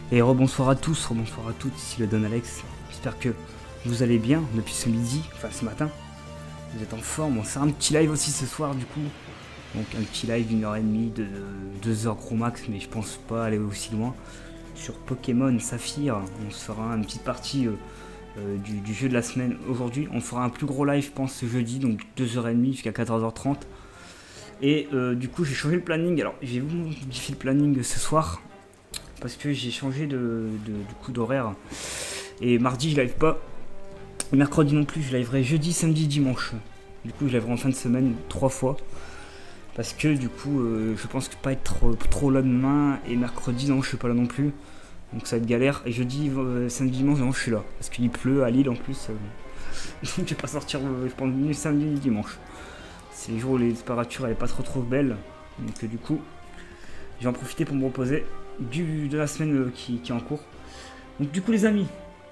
Et rebonsoir à tous, rebonsoir à toutes, ici le Don Alex. J'espère que vous allez bien depuis ce midi, enfin ce matin. Vous êtes en forme, on sert un petit live aussi ce soir du coup. Donc un petit live d'1h30, de 2 heures gros max, mais je pense pas aller aussi loin. Sur Pokémon Saphir, on se fera une petite partie du jeu de la semaine aujourd'hui. On fera un plus gros live je pense ce jeudi, donc 2h30 jusqu'à 14h30. Et du coup j'ai changé le planning, alors j'ai modifié le planning ce soir. Parce que j'ai changé du coup d'horaire. Et mardi je live pas. Mercredi non plus, je liverai jeudi, samedi, dimanche. Du coup je liverai en fin de semaine 3 fois. Parce que du coup je pense que pas être trop là demain. Et mercredi non je suis pas là non plus. Donc ça va être galère. Et jeudi, samedi, dimanche non je suis là. Parce qu'il pleut à Lille en plus. Donc je vais pas sortir je pense ni samedi ni dimanche. C'est les jours où les températures elle est pas trop belle. Donc du coup je vais en profiter pour me reposer de la semaine qui est en cours. Donc du coup les amis,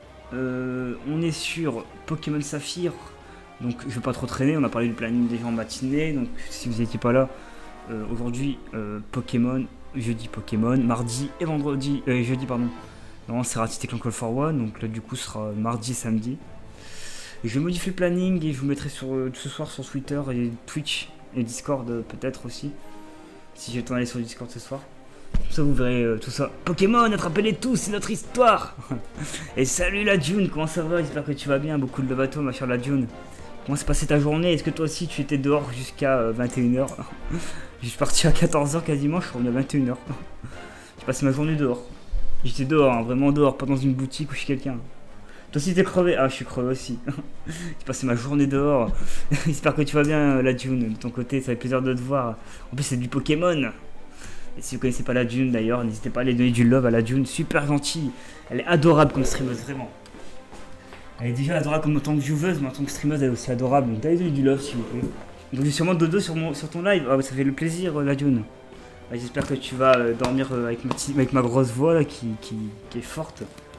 on est sur Pokémon Saphir. Donc je vais pas trop traîner, on a parlé du planning déjà en matinée. Donc si vous n'étiez pas là, aujourd'hui Pokémon, jeudi Pokémon, mardi et vendredi, jeudi pardon. Non c'est Ratite Clan Call for One, donc là du coup ce sera mardi et samedi. Et je vais modifier le planning et je vous mettrai ce soir sur Twitter et Twitch et Discord peut-être aussi. Si j'ai le temps d'aller sur Discord ce soir. Ça vous verrez tout ça. Pokémon, attrapez-les tous, c'est notre histoire. Et salut la June, comment ça va? J'espère que tu vas bien, beaucoup de bateaux ma chère la June. Comment s'est passée ta journée? Est-ce que toi aussi tu étais dehors jusqu'à 21h? Je suis parti à 14h quasiment, je suis revenu à 21h. J'ai passé ma journée dehors. J'étais dehors, hein, vraiment dehors, pas dans une boutique ou chez quelqu'un. Toi aussi t'es crevé? Ah je suis crevé aussi. J'ai passé ma journée dehors. J'espère que tu vas bien la June, de ton côté, ça fait plaisir de te voir. En plus c'est du Pokémon. Et si vous connaissez pas la June d'ailleurs, n'hésitez pas à aller donner du love à la June, super gentille. Elle est adorable comme streameuse, vraiment. Elle est déjà adorable comme en tant que joueuse, mais en tant que streameuse elle est aussi adorable. Donc allez donner du love s'il vous plaît. Donc j'ai sûrement dodo sur ton live, ah, ça fait le plaisir la June. J'espère que tu vas dormir avec ma grosse voix là qui est forte.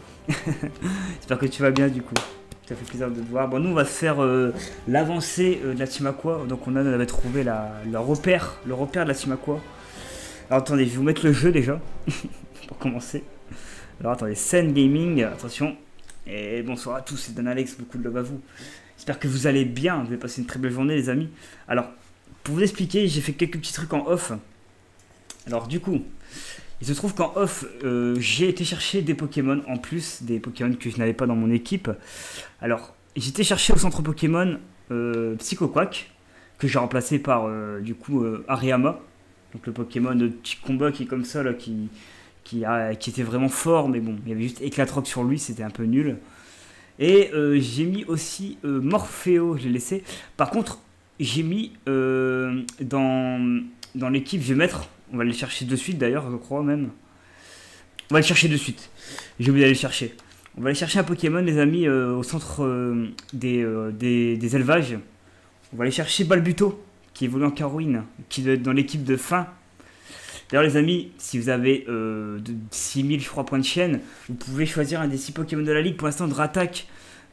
J'espère que tu vas bien du coup. Ça fait plaisir de te voir. Bon nous on va faire l'avancée de la Team Aqua. Donc on avait trouvé le repère de la Team Aqua. Alors attendez, je vais vous mettre le jeu déjà, pour commencer. Alors attendez, Sen Gaming, attention. Et bonsoir à tous, c'est Dan Alex, beaucoup de love à vous. J'espère que vous allez bien, vous allez passer une très belle journée les amis. Alors, pour vous expliquer, j'ai fait quelques petits trucs en off. Alors du coup, il se trouve qu'en off, j'ai été chercher des Pokémon en plus, des Pokémon que je n'avais pas dans mon équipe. Alors, j'ai été chercher au centre Pokémon Psycho Quack, que j'ai remplacé par du coup Hariyama. Donc le Pokémon de petit combat qui est comme ça là, qui était vraiment fort, mais bon, il y avait juste Éclatroc sur lui, c'était un peu nul. Et j'ai mis aussi Morpheo, je l'ai laissé. Par contre, j'ai mis dans l'équipe, je vais mettre, on va aller le chercher de suite d'ailleurs, je crois même. On va le chercher de suite. J'ai oublié d'aller le chercher. On va aller chercher un Pokémon, les amis, au centre des élevages. On va aller chercher Balbuto, qui évolue en Carouine, qui doit être dans l'équipe de fin. D'ailleurs les amis, si vous avez 6000 je crois points de chaîne, vous pouvez choisir un des 6 Pokémon de la ligue. Pour l'instant Dratak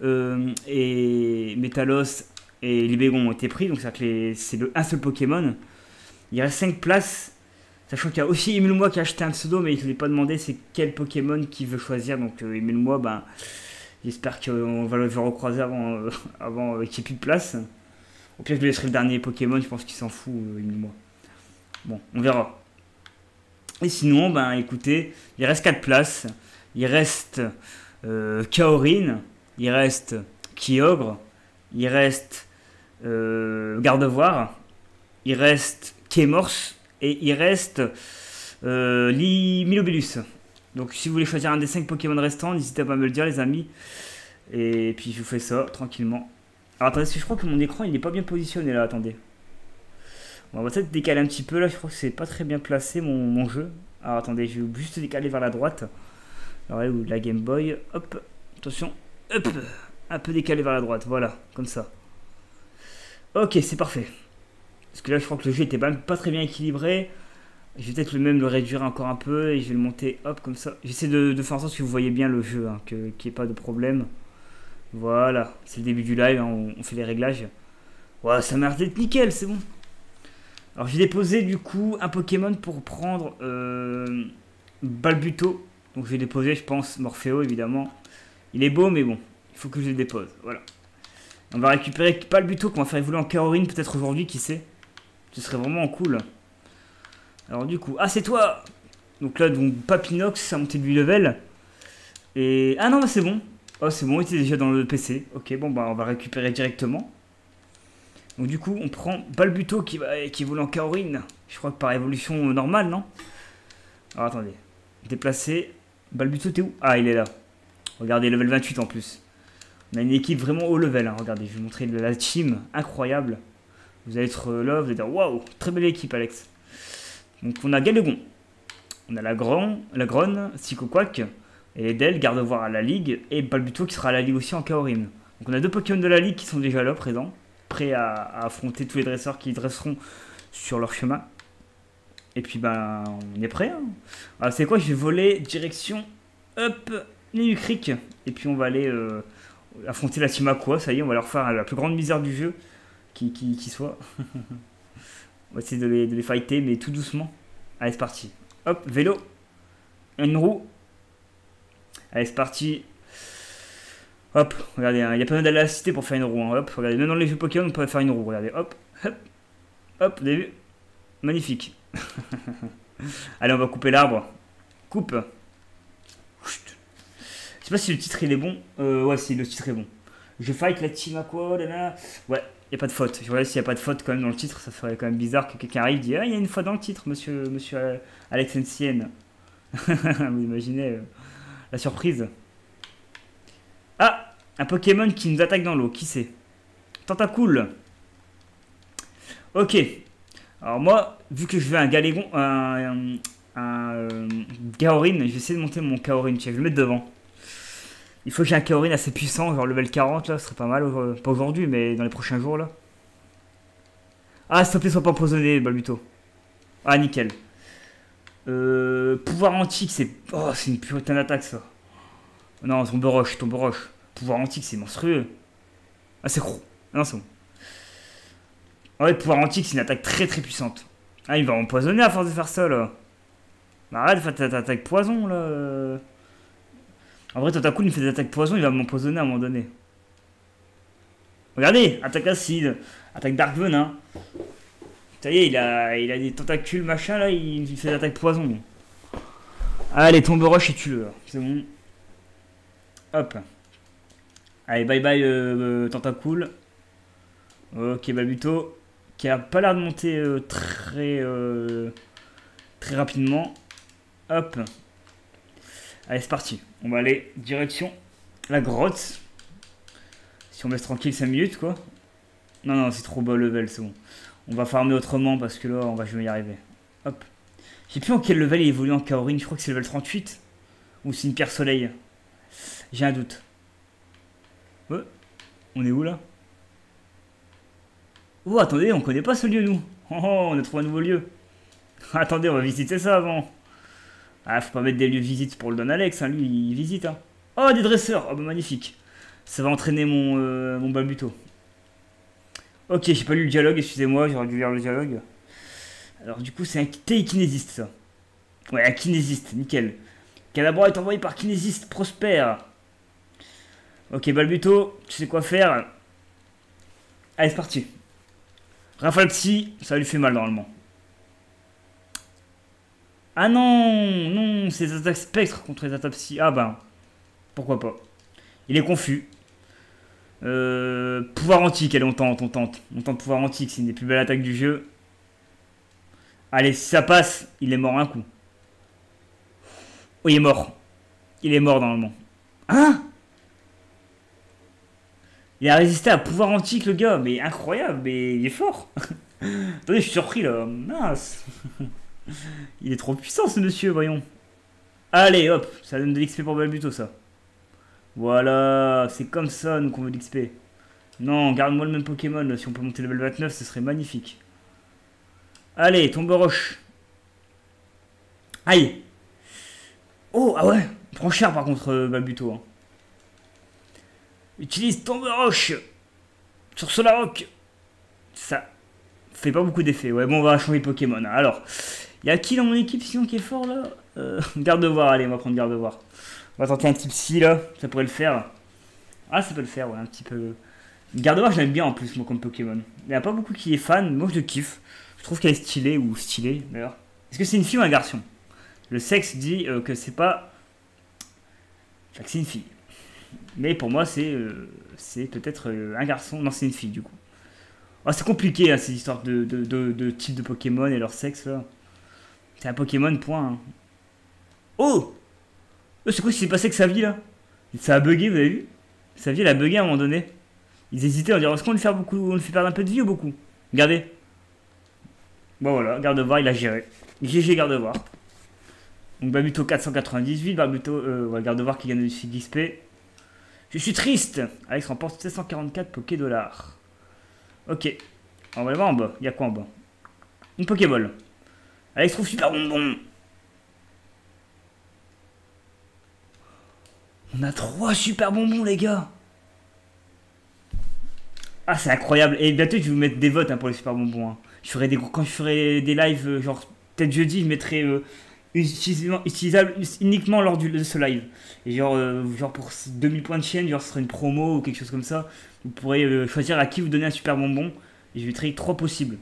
et Metalos et Libégon ont été pris, donc c'est un seul Pokémon. Il reste 5 places, sachant qu'il y a aussi Emile-moi qui a acheté un pseudo, mais je ne lui ai pas demandé c'est quel Pokémon qu'il veut choisir. Donc Emile-moi, ben, j'espère qu'on va le recroiser avant qu'il n'y ait plus de place. Au pire, je lui laisserai le dernier Pokémon, je pense qu'il s'en fout, moi. Bon, on verra. Et sinon, ben écoutez, il reste 4 places. Il reste Kaorin, il reste Kyogre, il reste Gardevoir, il reste Kémorse et il reste Milobellus. Donc si vous voulez choisir un des 5 Pokémon restants, n'hésitez pas à me le dire les amis. Et puis je vous fais ça tranquillement. Alors attendez, parce que je crois que mon écran il n'est pas bien positionné là, attendez. Bon, on va peut-être décaler un petit peu là, je crois que c'est pas très bien placé mon jeu. Alors attendez, je vais juste décaler vers la droite. Alors là où la Game Boy, hop, attention, hop, un peu décalé vers la droite, voilà, comme ça. Ok, c'est parfait. Parce que là je crois que le jeu était pas très bien équilibré. Je vais peut-être même le réduire encore un peu et je vais le monter, hop, comme ça. J'essaie de faire en sorte que vous voyez bien le jeu, hein, qu'il n'y ait pas de problème. Voilà, c'est le début du live, hein, on fait les réglages. Ouais, ça m'a l'air d'être nickel, c'est bon. Alors j'ai déposé du coup un Pokémon pour prendre Balbuto Donc je vais déposer, je pense, Morpheo, évidemment. Il est beau, mais bon, il faut que je le dépose. Voilà. On va récupérer Balbuto qu'on va faire évoluer en Kaorin, peut-être aujourd'hui, qui sait. Ce serait vraiment cool. Alors du coup, ah c'est toi. Donc là, donc Papinox, ça a monté de 8 level. Et... ah non, bah c'est bon. Oh c'est bon, il était déjà dans le PC. Ok, bon bah on va récupérer directement. Donc du coup, on prend Balbuto qui évolue en Kaorin. Je crois que par évolution normale, non? Alors attendez. Déplacer. Balbuto, t'es où? Ah, il est là. Regardez, level 28 en plus. On a une équipe vraiment haut level. Hein. Regardez, je vais vous montrer la team. Incroyable. Vous allez être là, vous allez dire waouh, très belle équipe, Alex. Donc on a Galégon. On a la Gronne, Psychoquack. Et Edel, garde-voir à la Ligue. Et Balbuto qui sera à la Ligue aussi en Kaorin. Donc on a deux Pokémon de la Ligue qui sont déjà là, présents. Prêts à affronter tous les dresseurs qui dresseront sur leur chemin. Et puis ben, on est prêt. Hein. Alors c'est quoi? Je vais voler direction up New Creek. Et puis on va aller affronter la team Aqua. Ça y est, on va leur faire la plus grande misère du jeu qui soit. On va essayer de les fighter, mais tout doucement. Allez, c'est parti. Hop, vélo. Une roue. Allez, c'est parti. Hop, regardez, il n'y a pas besoin d'aller à la cité pour faire une roue. Hein. Hop, regardez, même dans les jeux Pokémon, on peut faire une roue. Regardez, hop, hop, hop, vous avez vu? Magnifique. Allez, on va couper l'arbre. Coupe. Je sais pas si le titre il est bon. Ouais, si le titre est bon. Je fight la team Aqua, là. Ouais, il n'y a pas de faute. Je regarde s'il n'y a pas de faute quand même dans le titre. Ça serait quand même bizarre que quelqu'un arrive et dise ah, il y a une faute dans le titre, monsieur Alex Ncien. Vous imaginez la surprise. Ah, un Pokémon qui nous attaque dans l'eau. Qui c'est? Tentacool. Ok. Alors moi, vu que je veux un Galégon, un Kaorin, je vais essayer de monter mon Kaorin. Je vais le mettre devant. Il faut que j'ai un Kaorin assez puissant, genre level 40 là, ce serait pas mal. Pas aujourd'hui, mais dans les prochains jours là. Ah, s'il te plaît, sois pas empoisonné, Balbuto. Ah, nickel. Pouvoir antique, c'est... oh, c'est une putain d'attaque ça. Non, tombe roche. Pouvoir antique, c'est monstrueux. Ah, c'est gros. Non, c'est bon. Ah ouais, pouvoir antique, c'est une attaque très très puissante. Ah, il va m'empoisonner à force de faire ça là. Bah, arrête de faire ta attaque poison là. En vrai, Tentacool, il fait des attaques poison, il va m'empoisonner à un moment donné. Regardez, attaque acide, attaque dark venin. Ça y est, il a des tentacules machin là, il fait des attaques poison. Allez, tombe roche et tue-le. C'est bon. Hop. Allez, bye bye Tentacool. Ok, Balbuto. Qui a pas l'air de monter très rapidement. Hop. Allez, c'est parti. On va aller direction la grotte. Si on me laisse tranquille 5 minutes, quoi. Non, c'est trop bas level, c'est bon. On va farmer autrement parce que là, on va jamais y arriver. Hop. Je sais plus en quel level il évolue en Kaorin. Je crois que c'est level 38. Ou c'est une pierre soleil. J'ai un doute. Ouais. On est où, là? Oh, attendez, on connaît pas ce lieu, nous. Oh, on a trouvé un nouveau lieu. Attendez, on va visiter ça avant. Ah, faut pas mettre des lieux de visite pour le Don Alex, hein, lui, il visite. Hein. Oh, des dresseurs. Oh, bah magnifique. Ça va entraîner mon Balbuto. Ok, j'ai pas lu le dialogue, excusez-moi, j'aurais dû lire le dialogue. Alors, du coup, c'est un télékinésiste, ça. Ouais, un kinésiste, nickel. Cadabra est envoyé par kinésiste Prosper. Ok, Balbuto, tu sais quoi faire. Allez, c'est parti. Rafale Psy, ça lui fait mal normalement. Ah non, c'est des attaques spectres contre les attaques psy. Ah ben, pourquoi pas. Il est confus. Pouvoir antique, allez, on tente. On tente pouvoir antique, c'est une des plus belles attaques du jeu. Allez, si ça passe, il est mort un coup. Oh, il est mort. Il est mort normalement. Hein? Il a résisté à pouvoir antique, le gars. Mais incroyable, mais il est fort. Attendez, je suis surpris là. Mince. Il est trop puissant ce monsieur, voyons. Allez, hop, ça donne de l'XP pour Balbuto, ça. Voilà, c'est comme ça, nous, qu'on veut de l'XP. Non, garde-moi le même Pokémon, là. Si on peut monter level 29, ce serait magnifique. Allez, tombe roche. Aïe. Oh, ah ouais, il prend cher par contre, Balbuto. Hein. Utilise tombe roche sur Solarock. Ça fait pas beaucoup d'effet. Ouais, bon, on va changer de Pokémon. Alors, il y a qui dans mon équipe sinon qui est fort là? Garde-voir, allez, on va prendre garde-voir. On va tenter un petit psy là, ça pourrait le faire. Ah, ça peut le faire, ouais, un petit peu. Gardevoir, je l'aime bien en plus, moi, comme Pokémon. Il n'y a pas beaucoup qui est fan, moi je le kiffe. Je trouve qu'elle est stylée ou stylée, d'ailleurs. Est-ce que c'est une fille ou un garçon? Le sexe dit que c'est pas. Enfin, que c'est une fille. Mais pour moi, c'est peut-être un garçon. Non, c'est une fille, du coup. Oh, c'est compliqué, hein, ces histoires de types de Pokémon et leur sexe, là. C'est un Pokémon, point. Hein. Oh! C'est quoi ce qui s'est passé avec sa vie, là? Ça a bugué, vous avez vu? Sa vie, elle a bugué à un moment donné. Ils hésitaient, on dirait, est-ce qu'on lui fait beaucoup, on lui fait perdre un peu de vie ou beaucoup? Regardez. Bon voilà, Gardevoir, il a géré. GG Gardevoir. Donc Babuto 498, Babuto, ouais, Gardevoir qui gagne le suite d'XP. Je suis triste. Alex remporte 744 Poké dollars. Ok. On va aller voir en bas. Il y a quoi en bas? Une Pokéball. Alex trouve super bonbon. On a 3 super bonbons, les gars. Ah, c'est incroyable. Et bientôt, je vais vous mettre des votes hein, pour les super bonbons. Hein. Quand je ferai des lives, genre peut-être jeudi, je mettrai utilisable uniquement lors de ce live. Et genre pour 2000 points de chaîne, genre ce sera une promo ou quelque chose comme ça. Vous pourrez choisir à qui vous donner un super bonbon. Et je mettrai 3 possibles.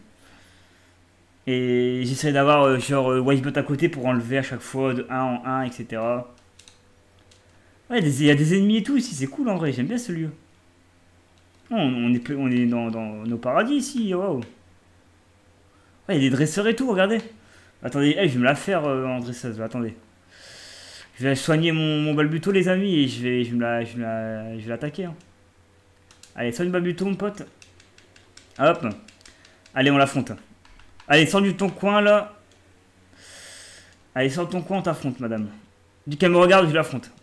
Et j'essaierai d'avoir Wisebot à côté pour enlever à chaque fois de 1 en 1, etc. Ouais, il y a des ennemis et tout ici, c'est cool en vrai, j'aime bien ce lieu. Oh, on est dans nos paradis ici, waouh. Ouais, il y a des dresseurs et tout, regardez. Attendez, je vais me la faire en dresseuse, attendez. Je vais soigner mon Balbuto, les amis, et je vais l'attaquer. Hein. Allez, soigne Balbuto, mon pote. Hop. Allez, on l'affronte. Allez, sors du ton coin, là. Allez, sors de ton coin, on t'affronte, madame. Du qu'elle me regarde, je l'affronte.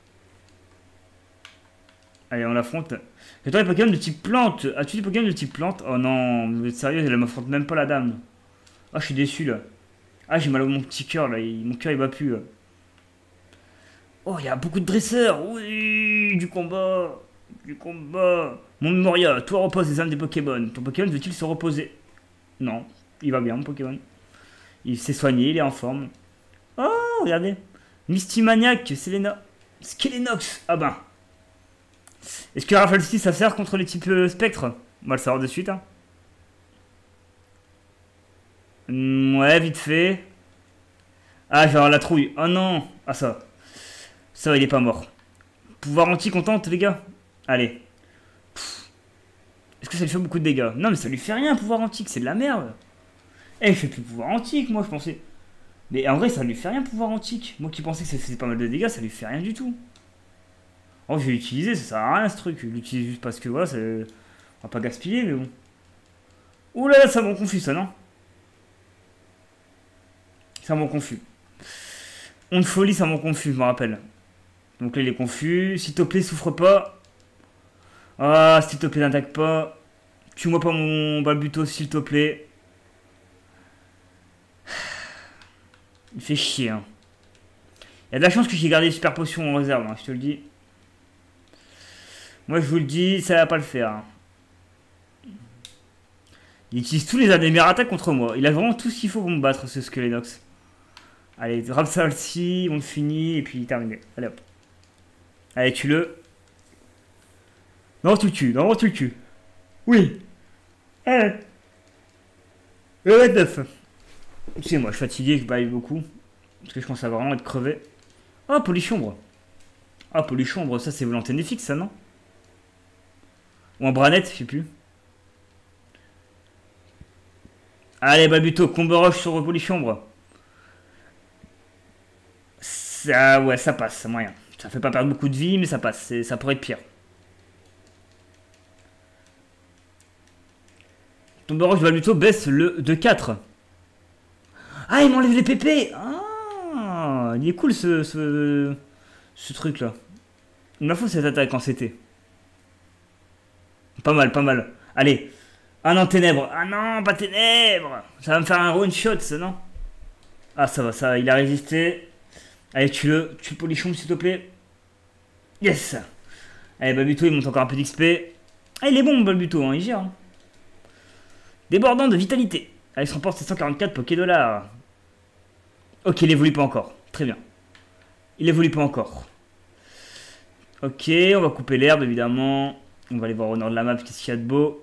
Allez, on l'affronte. Et toi, les Pokémon de type plante. As-tu des Pokémon de type plante? Oh non, vous êtes sérieux, elle m'affronte même pas la dame. Ah, je suis déçu, là. Ah, j'ai mal au mon petit cœur, là. Mon cœur, il va plus, là. Oh, il y a beaucoup de dresseurs. Oui, du combat. Du combat. Mon Memoria, toi repose les âmes des Pokémon. Ton Pokémon veut-il se reposer? Non, il va bien, mon Pokémon. Il s'est soigné, il est en forme. Oh, regardez. Mystimaniac, Selena. Skelenox. Ah ben. Est-ce que Rafalski ça sert contre les types spectres? On va le savoir de suite. Hein. Ouais, vite fait. Ah, je vais avoir la trouille. Oh non. Ah, ça. Ça, il est pas mort. Pouvoir anti-contente, les gars. Allez. Est-ce que ça lui fait beaucoup de dégâts? Non, mais ça lui fait rien, pouvoir antique. C'est de la merde. Eh, je fais plus pouvoir antique, moi, je pensais. Mais en vrai, ça lui fait rien, pouvoir antique. Moi qui pensais que ça faisait pas mal de dégâts, ça lui fait rien du tout. Oh, je vais l'utiliser, ça sert à rien ce truc. Je l'utilise juste parce que voilà, on va pas gaspiller, mais bon. Ouh là là, ça m'en confus, ça, non? Ça m'en confus. On de folie, ça m'en confus, je me rappelle. Donc là, il est confus. S'il te plaît, souffre pas. Ah, s'il te plaît, n'attaque pas. Tue-moi pas mon Balbuto, s'il te plaît. Il fait chier, hein. Il y a de la chance que j'ai gardé les super potions en réserve, hein, je te le dis. Moi, je vous le dis, ça va pas le faire. Hein. Il utilise tous les meilleures attaques contre moi. Il a vraiment tout ce qu'il faut pour me battre, ce Skelenox. Allez, drop ça aussi, on le finit, et puis terminé. Allez hop. Allez, tue-le. Non, tu le tues, non, tu le tues. Oui. Allez. Le 9. Excusez-moi, je suis fatigué, je baille beaucoup. Parce que je commence à vraiment être crevé. Oh, Polichombre. Ah, Polichombre, ça c'est Volonté fixe, ça, non? Ou en branette, je sais plus. Allez, Babuto, combo roche sur Polichombre. Ça, ouais, ça passe, c'est moyen. Ça fait pas perdre beaucoup de vie, mais ça passe. Ça pourrait être pire. Combo roche de Babuto baisse de 4. Ah, il m'enlève les pépés. Ah, il est cool ce truc là. Il m'a fait cette attaque en CT. Pas mal, pas mal. Allez. Ah non, ténèbres. Ah non, pas ténèbres. Ça va me faire un one shot, ça, non? Ah, ça va, ça, il a résisté. Allez, tue-le. Tue Polichombre, s'il te plaît. Yes. Allez, Babuto, il monte encore un peu d'XP. Ah, il est bon, Babuto, hein, il gère. Hein. Débordant de vitalité. Alex remporte 744 Poké dollars. Ok, il évolue pas encore. Très bien. Il évolue pas encore. Ok, on va couper l'herbe évidemment. On va aller voir au nord de la map qu'est-ce qu'il y a de beau.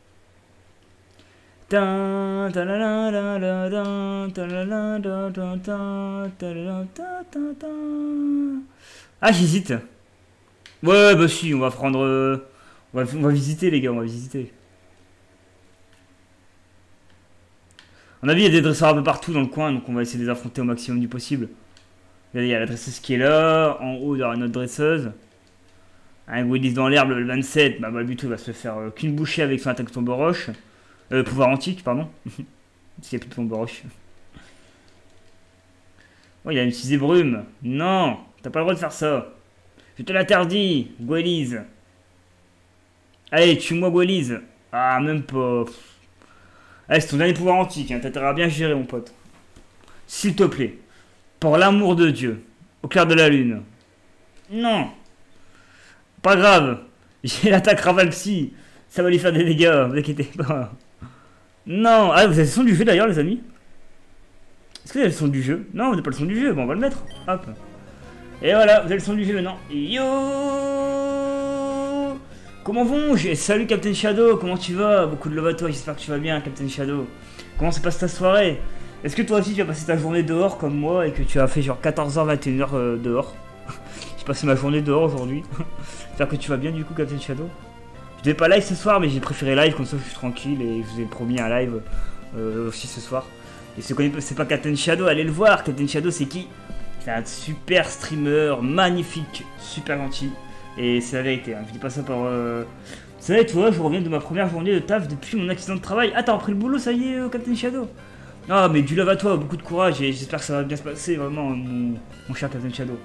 Ah, j'hésite. Ouais, bah si, on va prendre... on va visiter les gars, on va visiter. On a vu, il y a des dresseurs un peu partout dans le coin, donc on va essayer de les affronter au maximum du possible. Il y a la dresseuse qui est là, en haut il y aura une autre dresseuse. Un Willis dans l'herbe, le 27, bah Balbuto va se faire qu'une bouchée avec son attaque tombe roche. Pouvoir antique, pardon. S'il n'y a plus de tombe roche. Oh, il a utilisé brume. Non, t'as pas le droit de faire ça. Je te l'interdis, Gwelise. Allez, tue-moi Gwelise. Ah, même pas. Allez, c'est ton dernier pouvoir antique, hein. T'as intérêt à bien gérer, mon pote. S'il te plaît. Pour l'amour de Dieu. Au clair de la lune. Non. Pas grave. J'ai l'attaque Ravalpsy. Ça va lui faire des dégâts, vous inquiétez pas. Non. Ah, vous avez le son du jeu d'ailleurs, les amis? Est-ce que vous avez le son du jeu? Non, vous n'avez pas le son du jeu. Bon, on va le mettre. Hop. Et voilà, vous avez le son du jeu maintenant. Yo. Comment vont? Salut Captain Shadow, comment tu vas? Beaucoup de love à toi, j'espère que tu vas bien Captain Shadow. Comment se passe ta soirée? Est-ce que toi aussi tu as passé ta journée dehors comme moi et que tu as fait genre 14h, 21h dehors? J'ai passé ma journée dehors aujourd'hui. J'espère que tu vas bien du coup Captain Shadow. Je devais pas live ce soir mais j'ai préféré live comme ça je suis tranquille et je vous ai promis un live aussi ce soir. Et ceux qui connaissent c'est pas Captain Shadow, allez le voir. Captain Shadow c'est qui? C'est un super streamer, magnifique, super gentil. Et c'est la vérité, hein. Je dis pas ça par... C'est vrai, tu vois, je reviens de ma première journée de taf depuis mon accident de travail. Ah, t'as repris le boulot, ça y est, Captain Shadow? Ah, mais du love à toi, beaucoup de courage et j'espère que ça va bien se passer, vraiment, mon cher Captain Shadow.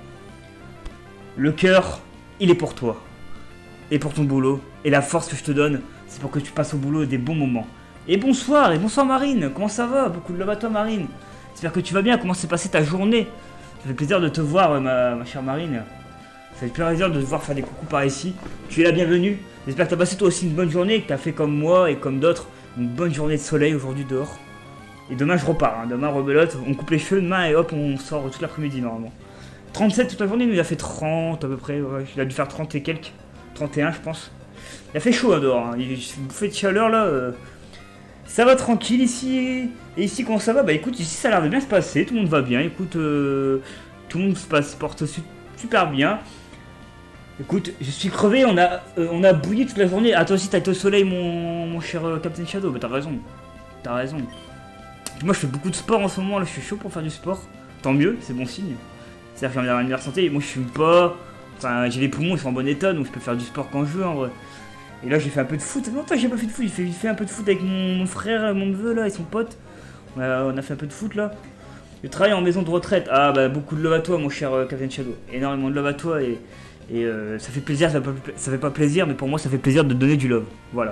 Le cœur, il est pour toi. Et pour ton boulot. Et la force que je te donne, c'est pour que tu passes au boulot des bons moments. Et bonsoir Marine, comment ça va? Beaucoup de love à toi Marine. J'espère que tu vas bien, comment s'est passée ta journée? Ça fait plaisir de te voir, ma chère Marine. Ça fait plaisir de te voir faire des coucous par ici. Tu es la bienvenue. J'espère que tu as passé toi aussi une bonne journée, que tu as fait comme moi et comme d'autres une bonne journée de soleil aujourd'hui dehors. Et demain je repars, hein. Demain rebelote, on coupe les cheveux demain et hop on sort toute l'après-midi normalement. 37 toute la journée, mais il a fait 30 à peu près, ouais. Il a dû faire 30 et quelques, 31 je pense. Il a fait chaud hein, dehors, hein. Il fait de chaleur là. Ça va tranquille ici. Et ici comment ça va? Bah écoute, ici ça a l'air de bien se passer, tout le monde va bien, écoute, tout le monde se porte super bien. Écoute, je suis crevé, on a bouilli toute la journée. Ah toi aussi t'as été au soleil mon cher Captain Shadow, bah t'as raison. T'as raison. Moi je fais beaucoup de sport en ce moment, là je suis chaud pour faire du sport. Tant mieux, c'est bon signe. C'est-à-dire que j'ai une meilleure santé et moi je fume pas. Enfin j'ai les poumons, ils sont en bon état donc je peux faire du sport quand je veux en vrai. Et là j'ai fait un peu de foot, non toi j'ai pas fait de foot, j'ai fait un peu de foot avec mon frère, mon neveu là et son pote. On a fait un peu de foot là. Je travaille en maison de retraite. Ah bah beaucoup de love à toi mon cher Captain Shadow. Énormément de love à toi et ça fait plaisir, ça fait pas plaisir, mais pour moi ça fait plaisir de donner du love. Voilà.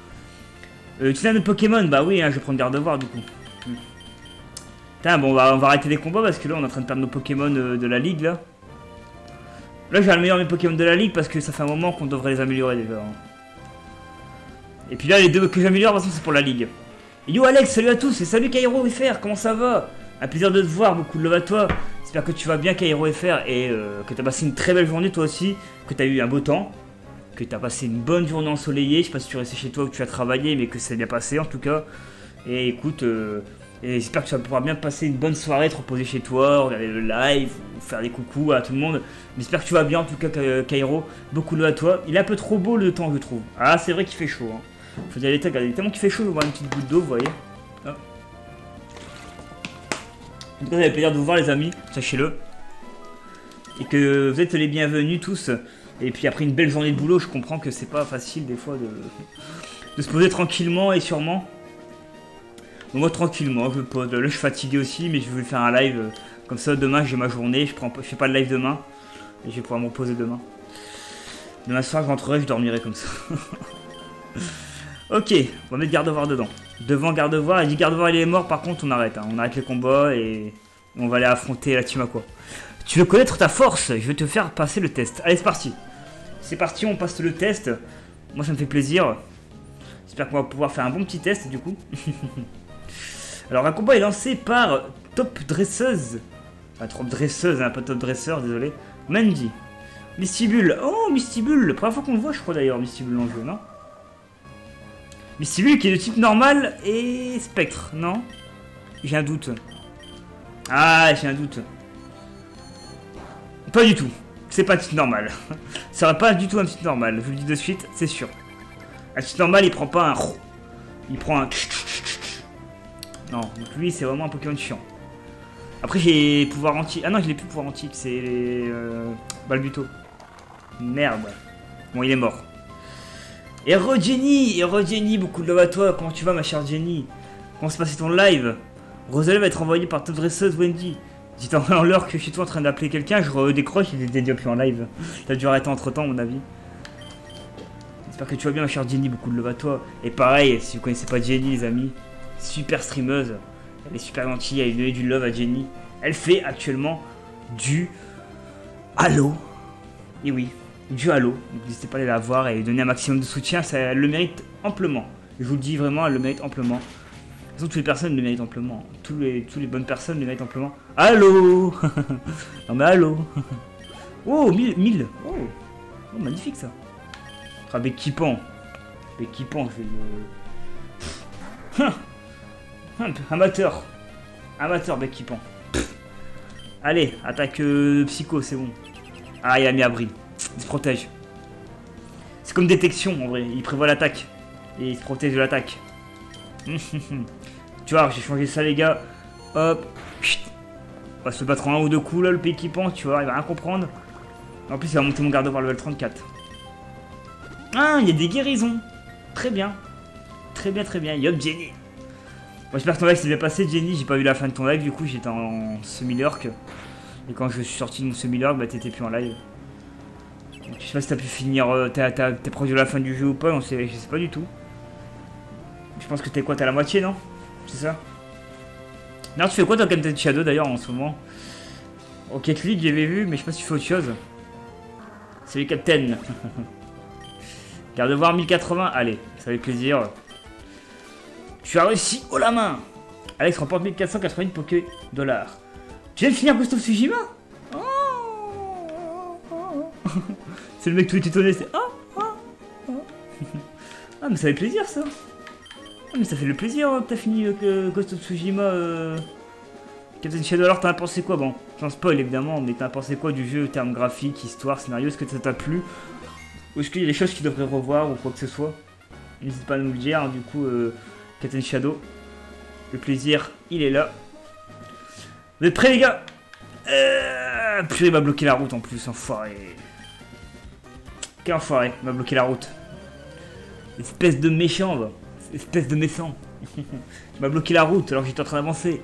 Tu as notre Pokémon? Bah oui, hein, je vais prendre garde de voir du coup. Putain, bon, on va arrêter les combats parce que là on est en train de perdre nos Pokémon de la ligue là. Là j'ai amélioré mes Pokémon de la ligue parce que ça fait un moment qu'on devrait les améliorer déjà. Hein. Et puis là les deux que j'améliore, de toute façon c'est pour la ligue. Yo Alex, salut à tous et salut Kairo FR, comment ça va? Un plaisir de te voir, beaucoup de love à toi. J'espère que tu vas bien Kairo FR et que tu as passé une très belle journée toi aussi, que tu as eu un beau temps, que tu as passé une bonne journée ensoleillée. Je sais pas si tu es resté chez toi ou que tu as travaillé, mais que c'est bien passé en tout cas. Et écoute, et j'espère que tu vas pouvoir bien passer une bonne soirée, te reposer chez toi, regarder le live, ou faire des coucous à tout le monde. J'espère que tu vas bien en tout cas Kairo, beaucoup de love à toi. Il est un peu trop beau le temps je trouve. Ah c'est vrai qu'il fait chaud, hein. Faut dire les temps, regardez, tellement qu'il fait chaud, je vais boire une petite goutte d'eau, vous voyez. Ah. En tout cas, ça fait plaisir de vous voir les amis, sachez-le. Et que vous êtes les bienvenus tous. Et puis après une belle journée de boulot, je comprends que c'est pas facile des fois de se poser tranquillement et sûrement. Donc moi tranquillement, je me pose. Là je suis fatigué aussi, mais je vais faire un live. Comme ça demain j'ai ma journée, je fais pas de live demain. Et je vais pouvoir me reposer demain. Demain soir je rentrerai, je dormirai comme ça. Ok, on va mettre garde-voir dedans. Devant garde-voir, et dit garde-voir il est mort, par contre on arrête. Hein. On arrête les combats et on va aller affronter la team à quoi. Tu veux connaître ta force? Je vais te faire passer le test. Allez c'est parti. C'est parti, on passe le test. Moi ça me fait plaisir. J'espère qu'on va pouvoir faire un bon petit test du coup. Alors un combat est lancé par Top Dresseuse. Enfin, trop dresseuse, hein, pas top dresseur, désolé. Mandy. Mystibule. Oh, Mystibule. Première fois qu'on le voit, je crois d'ailleurs, Mystibule en jeu, non? Mystibule qui est de type normal et spectre, non? J'ai un doute. Ah, j'ai un doute. Pas du tout. C'est pas un type normal. Ça serait pas du tout un type normal. Je vous le dis de suite, c'est sûr. Un type normal, il prend pas un... Il prend un... Non, donc lui, c'est vraiment un Pokémon chiant. Après, j'ai pouvoir anti... Ah non, je l'ai plus pouvoir anti, c'est les... Balbuto. Merde. Bon, il est mort. Hero Jenny, beaucoup de love à toi. Comment tu vas, ma chère Jenny? Comment se passait ton live? Rosalie va être envoyée par ta dresseuse Wendy. J'ai en l'heure que je suis toi en train d'appeler quelqu'un, je redécroche, il était déjà plus en live. T'as dû arrêter entre temps, à mon avis. J'espère que tu vas bien, ma chère Jenny, beaucoup de love à toi. Et pareil, si vous connaissez pas Jenny, les amis, super streameuse. Elle est super gentille, elle a donné du love à Jenny. Elle fait actuellement du Halo. Et oui, du Halo. Donc n'hésitez pas à aller la voir et lui donner un maximum de soutien, ça, elle le mérite amplement. Je vous le dis vraiment, elle le mérite amplement. De toute façon, toutes les personnes le méritent amplement. Toutes les bonnes personnes le méritent amplement. Allô. Non mais allô. Oh, 1000. Oh, magnifique ça. Ah, Becky-Pan, je vais le... Amateur. Becky-Pan. Allez, attaque psycho, c'est bon. Ah, il a mis abri. Il se protège. C'est comme détection en vrai. Il prévoit l'attaque. Et il se protège de l'attaque. Tu vois, j'ai changé ça les gars. Hop. On va se battre en un ou deux coups là, le Becky-Pan, tu vois, il va rien comprendre. En plus, il va monter mon garde-voir level 34. Ah, il y a des guérisons. Très bien. Très bien. Yop, Jenny. Bon, j'espère que ton live s'est bien passé, Jenny. J'ai pas vu la fin de ton live, du coup, j'étais en semi-lurk. Et quand je suis sorti de mon semi-lurk, bah t'étais plus en live. Donc, je sais pas si t'as pu finir. T'es proche de la fin du jeu ou pas, je sais pas du tout. Je pense que t'es quoi, t'es à la moitié, non? C'est ça? Non, tu fais quoi dans Captain Shadow d'ailleurs en ce moment? Ok, League, j'avais vu, mais je sais pas si tu fais autre chose. Salut Captain. Garde de voir 1080, allez, ça fait plaisir. Tu as réussi haut la main. Alex remporte 1490 Poké dollars. Tu viens de finir Ghost of Tsushima? C'est le mec tout étonné, c'est Ah, mais ça fait plaisir ça. Ah, mais ça fait le plaisir que t'as fini Ghost of Tsushima. Captain Shadow, alors t'en as pensé quoi? Bon, j'en spoil évidemment, mais t'en as pensé quoi du jeu, termes graphiques, histoire, scénario? Est-ce que ça t'a plu? Ou est-ce qu'il y a des choses qu'il devrait revoir ou quoi que ce soit? N'hésite pas à nous le dire, hein, du coup, Captain Shadow. Le plaisir, il est là. Vous êtes prêts les gars? Purée, il m'a bloqué la route en plus, enfoiré. Quel enfoiré, il m'a bloqué la route. Espèce de méchant, va. Espèce de méchant. Il m'a bloqué la route alors que j'étais en train d'avancer.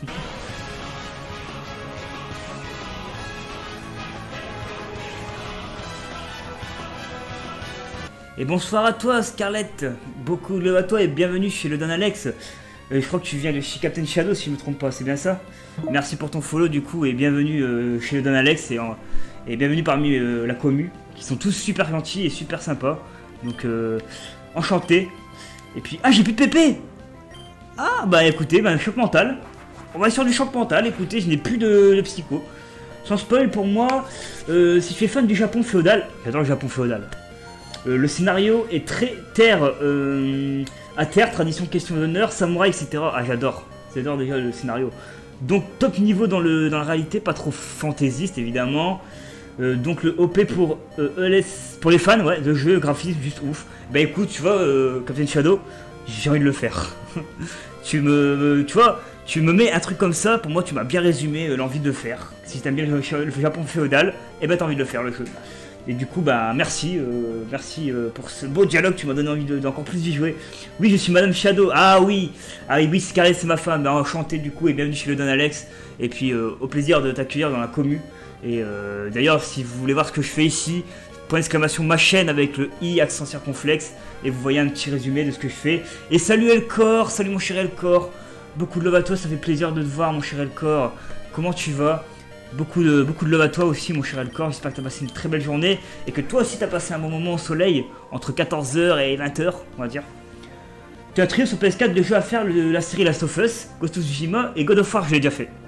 Et bonsoir à toi Scarlett, beaucoup de à toi et bienvenue chez le Don Alex. Je crois que tu viens de chez Captain Shadow si je ne me trompe pas, c'est bien ça? Merci pour ton follow du coup et bienvenue chez le Don Alex et bienvenue parmi la commu qui sont tous super gentils et super sympas. Donc enchanté. Et puis, ah j'ai plus de PP. Ah bah écoutez, bah, choc mental. On va sur du choc mental, écoutez, je n'ai plus de psycho. Sans spoil pour moi, si tu es fan du Japon féodal, j'adore le Japon féodal. Le scénario est très terre à terre, tradition, question d'honneur, samouraï, etc. Ah j'adore déjà le scénario. Donc top niveau dans la réalité, pas trop fantaisiste évidemment. Donc le OP pour ELS, pour les fans, ouais, de jeu, graphisme, juste ouf. Bah écoute, tu vois, Captain Shadow, j'ai envie de le faire. tu me mets un truc comme ça, pour moi tu m'as bien résumé l'envie de le faire. Si t'aimes bien le Japon féodal, et bah t'as envie de le faire le jeu. Et du coup, bah merci pour ce beau dialogue, tu m'as donné envie d'encore plus d'y jouer. Oui, je suis Madame Shadow, ah oui, Scarlett c'est ma femme, bah, enchanté du coup et bienvenue chez le Don Alex. Et puis au plaisir de t'accueillir dans la commu. Et d'ailleurs, si vous voulez voir ce que je fais ici, point d'exclamation ma chaîne avec le i accent circonflexe. Et vous voyez un petit résumé de ce que je fais. Et salut Elcor, salut mon cher Elcor. Beaucoup de love à toi, ça fait plaisir de te voir mon cher Elcor. Comment tu vas? Beaucoup de love à toi aussi mon cher Elcor, j'espère que tu as passé une très belle journée et que toi aussi tu as passé un bon moment au soleil entre 14h et 20h on va dire. Tu as un trio sur PS4 de jeux à faire, la série Last of Us, Ghost of Tsushima et God of War je l'ai déjà fait.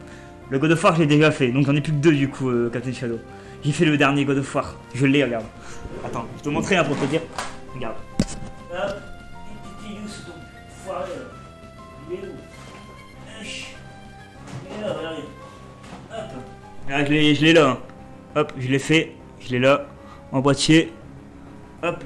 Le God of War, je l'ai déjà fait, donc j'en ai plus que 2 du coup, Captain Shadow. J'ai fait le dernier God of War, je l'ai, regarde. Attends, je te montrer un pour te dire. Regarde. Hop, il est où ce ton foiré là? Il est où? Il est là, regardez. Hop. Ah, je l'ai là. Hein. Hop, je l'ai fait. Je l'ai là. En boîtier. Hop.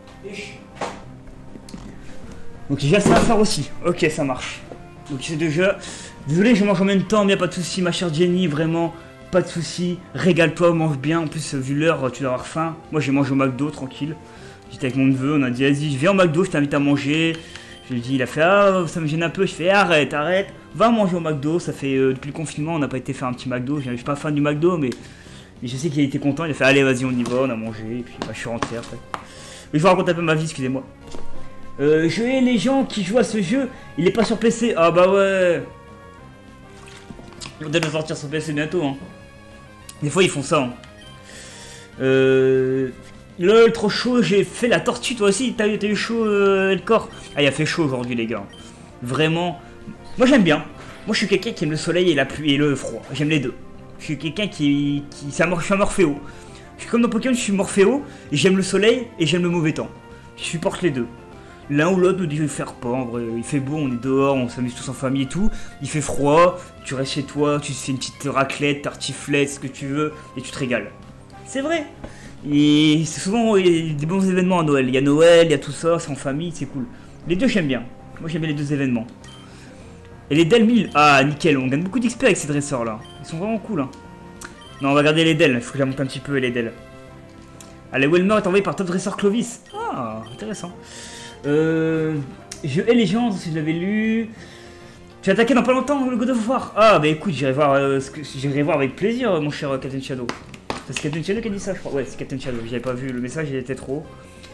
Donc déjà ça à faire aussi. Ok, ça marche. Donc c'est déjà... Désolé, je mange en même temps, mais y'a pas de soucis, ma chère Jenny, vraiment. Pas de soucis. Régale-toi, mange bien. En plus, vu l'heure, tu dois avoir faim. Moi, j'ai mangé au McDo, tranquille. J'étais avec mon neveu, on a dit, vas-y, je viens au McDo, je t'invite à manger. Je lui ai dit, il a fait, ah, ça me gêne un peu. Je fais, arrête, va manger au McDo. Ça fait, depuis le confinement, on n'a pas été faire un petit McDo. Je suis pas fan du McDo, mais je sais qu'il a été content. Il a fait, allez, vas-y, on y va, on a mangé. Et puis, bah, je suis rentré après. Mais je vous raconte un peu ma vie, excusez-moi. Je hais les gens qui jouent à ce jeu, il est pas sur PC. Ah bah ouais. On doit le sortir sur PC bientôt. Hein. Des fois, ils font ça. Hein. Lol, trop chaud, j'ai fait la tortue, toi aussi, t'as eu chaud le corps. Ah, il a fait chaud aujourd'hui, les gars. Vraiment. Moi, j'aime bien. Moi, je suis quelqu'un qui aime le soleil et la pluie et le froid. J'aime les deux. Je suis quelqu'un qui je suis un Morphéo. Je suis comme dans Pokémon, je suis Morphéo, et j'aime le soleil et j'aime le mauvais temps. Je supporte les deux. L'un ou l'autre nous dit de faire pas, en vrai. Il fait beau, on est dehors, on s'amuse tous en famille et tout. Il fait froid, tu restes chez toi, tu fais une petite raclette, tartiflette, ce que tu veux, et tu te régales. C'est vrai. Et c'est souvent des bons événements à Noël. Il y a Noël, il y a tout ça, c'est en famille, c'est cool. Les deux, j'aime bien. Moi, j'aime bien les deux événements. Et les Dell 1000, ah, nickel, on gagne beaucoup d'XP avec ces dresseurs là. Ils sont vraiment cool. Hein. Non, on va garder les Dell, il faut que je la monte un petit peu, les Dell. Allez, Welmer est envoyé par Top Dresseur Clovis. Ah, intéressant. Je hais les gens, si je l'avais lu. Tu as attaqué dans pas longtemps le God of War. Ah, bah écoute, j'irai voir avec plaisir, mon cher Captain Shadow. C'est Captain Shadow qui a dit ça, je crois. Ouais, c'est Captain Shadow. J'avais pas vu le message, il était trop.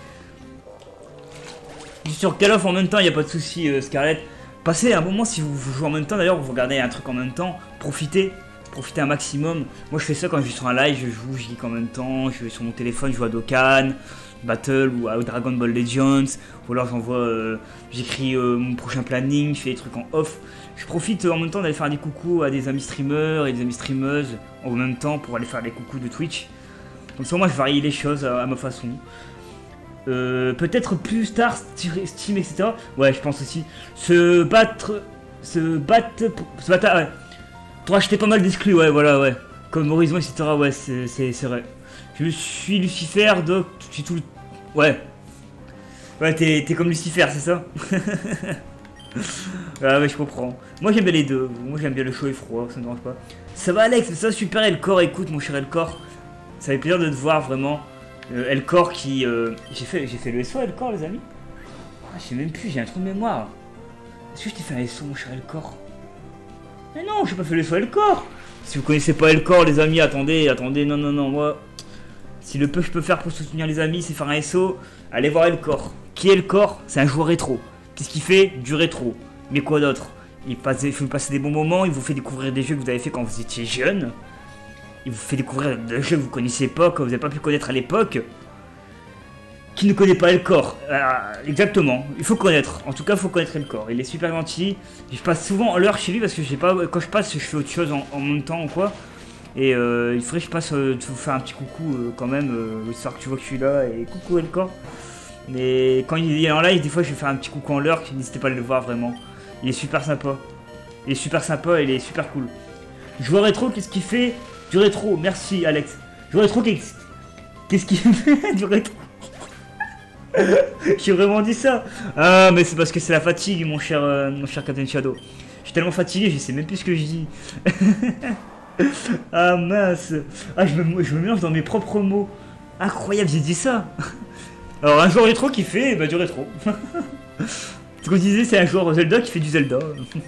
Je suis sur Call of en même temps, il n'y a pas de souci, Scarlett. Passez un moment si vous jouez en même temps. D'ailleurs, vous regardez un truc en même temps. Profitez un maximum. Moi, je fais ça quand je suis sur un live. Je joue, je geek en même temps. Je vais sur mon téléphone, je joue à Dokkan Battle ou à Dragon Ball Legends. Ou alors j'écris mon prochain planning. Je fais des trucs en off. Je profite en même temps d'aller faire des coucous à des amis streamers et des amis streameuses en même temps pour aller faire des coucous de Twitch. Comme ça, moi, je varie les choses à ma façon. Peut-être plus Star, Steam, etc. Ouais, je pense aussi. Se battre, ouais. Pour acheter pas mal d'exclus, ouais, voilà, ouais. Comme Horizon, etc. Ouais, c'est vrai. Je suis Lucifer, donc je suis tout le... Ouais. Ouais, t'es comme Lucifer, c'est ça? Ouais, je comprends. Moi, j'aime bien les deux. Moi, j'aime bien le chaud et froid, ça ne dérange pas. Ça va, Alex? Ça, super, Elcor, écoute, mon cher Elcor. Ça fait plaisir de te voir, vraiment. Elcor qui... J'ai fait le SO Elcor, les amis. Ah, je sais même plus, j'ai un trou de mémoire. Est-ce que je t'ai fait un SO, mon cher Elcor? Mais non, j'ai pas fait le SO Elcor. Si vous connaissez pas Elcor, les amis, attendez, non, moi... Si le peu que je peux faire pour soutenir les amis, c'est faire un SO, allez voir Elcor. Qui est Elcor? C'est un joueur rétro. Qu'est-ce qu'il fait? Du rétro. Mais quoi d'autre? Il vous passe des bons moments, il vous fait découvrir des jeux que vous avez fait quand vous étiez jeune. Il vous fait découvrir des jeux que vous connaissez pas, que vous n'avez pas pu connaître à l'époque. Qui ne connaît pas Elcor? Exactement, il faut connaître. En tout cas, il faut connaître Elcor. Il est super gentil. Je passe souvent l'heure chez lui parce que je sais pas, quand je passe, je fais autre chose en même temps ou quoi. Et il faudrait que je passe vous faire un petit coucou quand même, histoire que tu vois que je suis là. Et coucou Elcor. Mais quand il est en live, des fois, je vais faire un petit coucou en l'heure. N'hésitez pas à le voir vraiment. Il est super sympa. Il est super sympa, il est super cool. Joueur rétro, qu'est-ce qu'il fait? Du rétro, merci Alex. Joueur rétro, qu'est-ce qu'il fait? Du rétro. J'ai vraiment dit ça. Ah, mais c'est parce que c'est la fatigue, mon cher Captain Shadow. Je suis tellement fatigué, je sais même plus ce que je dis. Ah mince. Ah, je me mélange dans mes propres mots. Incroyable, j'ai dit ça. Alors, un joueur rétro qui fait du rétro. Ce qu'on disait, c'est un joueur Zelda qui fait du Zelda.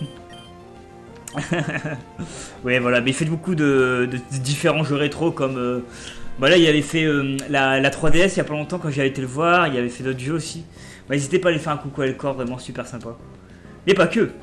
Ouais, voilà, mais il fait beaucoup de différents jeux rétro comme... Bah là, il avait fait la 3DS il y a pas longtemps quand j'avais été le voir, il avait fait d'autres jeux aussi. Bah, n'hésitez pas à aller faire un coucou à Elcor, vraiment super sympa. Mais pas que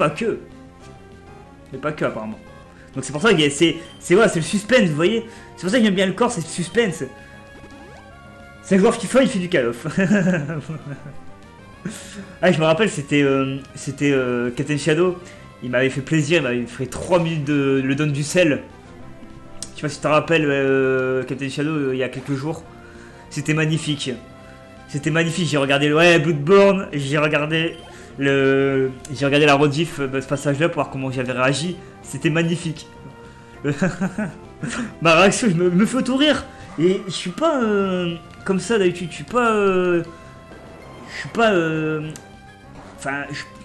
apparemment. Donc c'est pour ça que c'est le suspense, vous voyez. C'est pour ça que j'aime bien Elcor, c'est le suspense. C'est un joueur qui fait du Call of. Ah, je me rappelle, c'était Captain Shadow. Il m'avait fait plaisir, il m'avait fait 3 minutes de le don du sel. Je sais pas si tu te rappelles Captain Shadow il y a quelques jours. C'était magnifique. C'était magnifique, j'ai regardé Bloodborne, j'ai regardé la rediff de ce passage-là pour voir comment j'avais réagi. C'était magnifique. Ma réaction, je me fais auto-rire. Et je suis pas comme ça d'habitude, je suis pas... Enfin,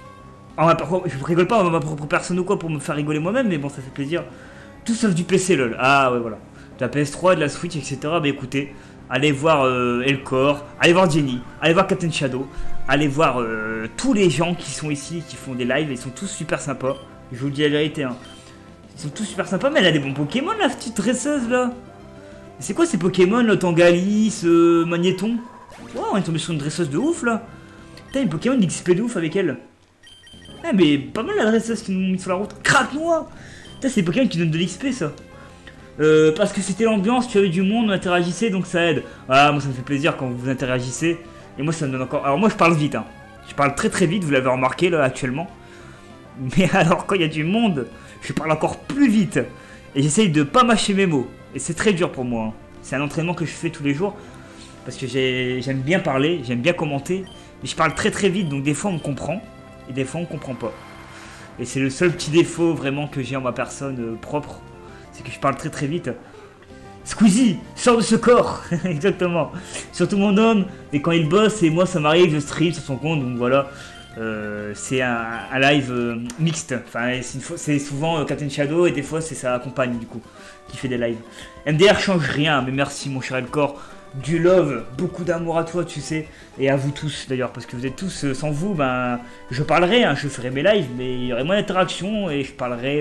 je rigole pas en ma propre personne ou quoi pour me faire rigoler moi-même, mais bon, ça fait plaisir. Tout sauf du PC, lol. Ah ouais, voilà. De la PS3, de la Switch, etc. Bah écoutez, allez voir Elcor, allez voir Jenny, allez voir Captain Shadow, allez voir tous les gens qui sont ici, qui font des lives, ils sont tous super sympas. Je vous le dis la vérité, hein. Ils sont tous super sympas, mais elle a des bons Pokémon, la petite dresseuse, là. C'est quoi ces Pokémon, là, Tangalis, Magnéton? Wow, on est tombé sur une dresseuse de ouf, là. Putain, une Pokémon d'XP de ouf avec elle. Ah, mais pas mal la dresseuse qui nous met sur la route. Craque-moi! Putain, c'est des Pokémon qui donnent de l'XP, ça. Parce que c'était l'ambiance, tu avais du monde, on interagissait, donc ça aide. Voilà, moi ça me fait plaisir quand vous interagissez. Et moi ça me donne encore... Alors moi je parle vite, hein. Je parle très très vite, vous l'avez remarqué là actuellement. Mais alors quand il y a du monde, je parle encore plus vite. Et j'essaye de pas mâcher mes mots. Et c'est très dur pour moi, hein. C'est un entraînement que je fais tous les jours. Parce que j'aime bien parler, j'aime bien commenter. Mais je parle très très vite, donc des fois on me comprend. Et des fois on comprend pas. Et c'est le seul petit défaut vraiment que j'ai en ma personne propre. C'est que je parle très très vite. Squeezie, sors de ce corps. Exactement. Surtout mon homme, et quand il bosse, et moi ça m'arrive, je stream sur son compte, donc voilà. C'est un live mixte. Enfin, c'est souvent Captain Shadow, et des fois c'est sa compagne du coup, qui fait des lives. MDR change rien, mais merci mon cher Elcor. Du love, beaucoup d'amour à toi, tu sais, et à vous tous d'ailleurs, parce que vous êtes tous, sans vous, ben, je parlerai, hein, je ferai mes lives, mais il y aurait moins d'interaction, et je parlerai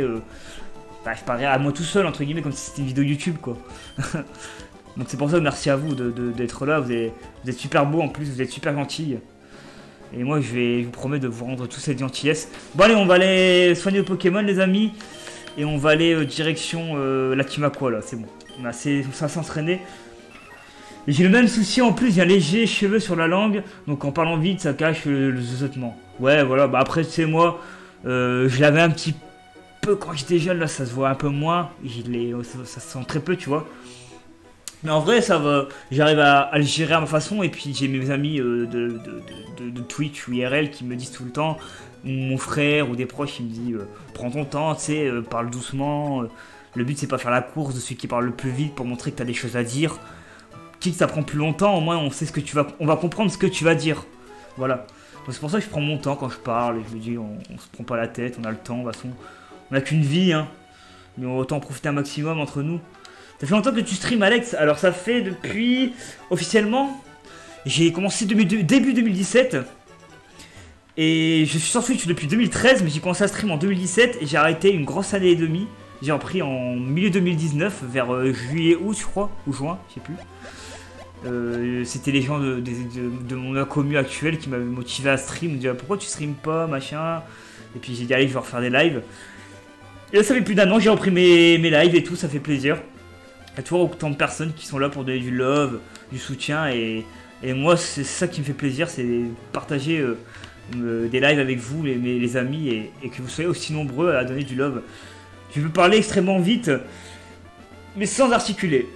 à moi tout seul, entre guillemets, comme si c'était une vidéo YouTube, quoi. Donc c'est pour ça, merci à vous d'être là, vous êtes super beau en plus, vous êtes super gentils. Et moi, je vous promets de vous rendre toute cette gentillesse. Bon allez, on va aller soigner le Pokémon, les amis, et on va aller direction la Team Aqua, là, c'est bon. On a ça s'entraîner. J'ai le même souci en plus, il y a léger cheveux sur la langue, donc en parlant vite, ça cache le zozotement. Ouais, voilà, bah après, tu sais, moi, je l'avais un petit peu quand j'étais jeune, là, ça se voit un peu moins, ça se sent très peu, tu vois. Mais en vrai, ça va, j'arrive à le gérer à ma façon, et puis j'ai mes amis de Twitch ou IRL qui me disent tout le temps, mon frère ou des proches qui me disent, prends ton temps, tu sais, parle doucement, le but c'est pas faire la course de celui qui parle le plus vite pour montrer que t'as des choses à dire. Quitte que ça prend plus longtemps, au moins on sait on va comprendre ce que tu vas dire. Voilà. Donc c'est pour ça que je prends mon temps quand je parle, et je me dis, on se prend pas la tête, on a le temps, de toute façon. On a qu'une vie, hein. Mais on va autant en profiter un maximum entre nous. Ça fait longtemps que tu stream, Alex. Alors ça fait depuis... Officiellement, j'ai commencé début 2017. Et je suis sur Twitch depuis 2013, mais j'ai commencé à stream en 2017. Et j'ai arrêté une grosse année et demie. J'ai repris en milieu 2019, vers juillet, août, je crois. Ou juin, je sais plus. C'était les gens de mon commu actuel qui m'avaient motivé à stream. Ils me disaient pourquoi tu streames pas, machin. Et puis j'ai dit allez, je vais refaire des lives. Et là ça fait plus d'un an, j'ai repris mes lives et tout, ça fait plaisir. Il y a toujours autant de personnes qui sont là pour donner du love, du soutien. Et moi c'est ça qui me fait plaisir, c'est partager des lives avec vous, les amis, et que vous soyez aussi nombreux à donner du love. Je veux parler extrêmement vite, mais sans articuler.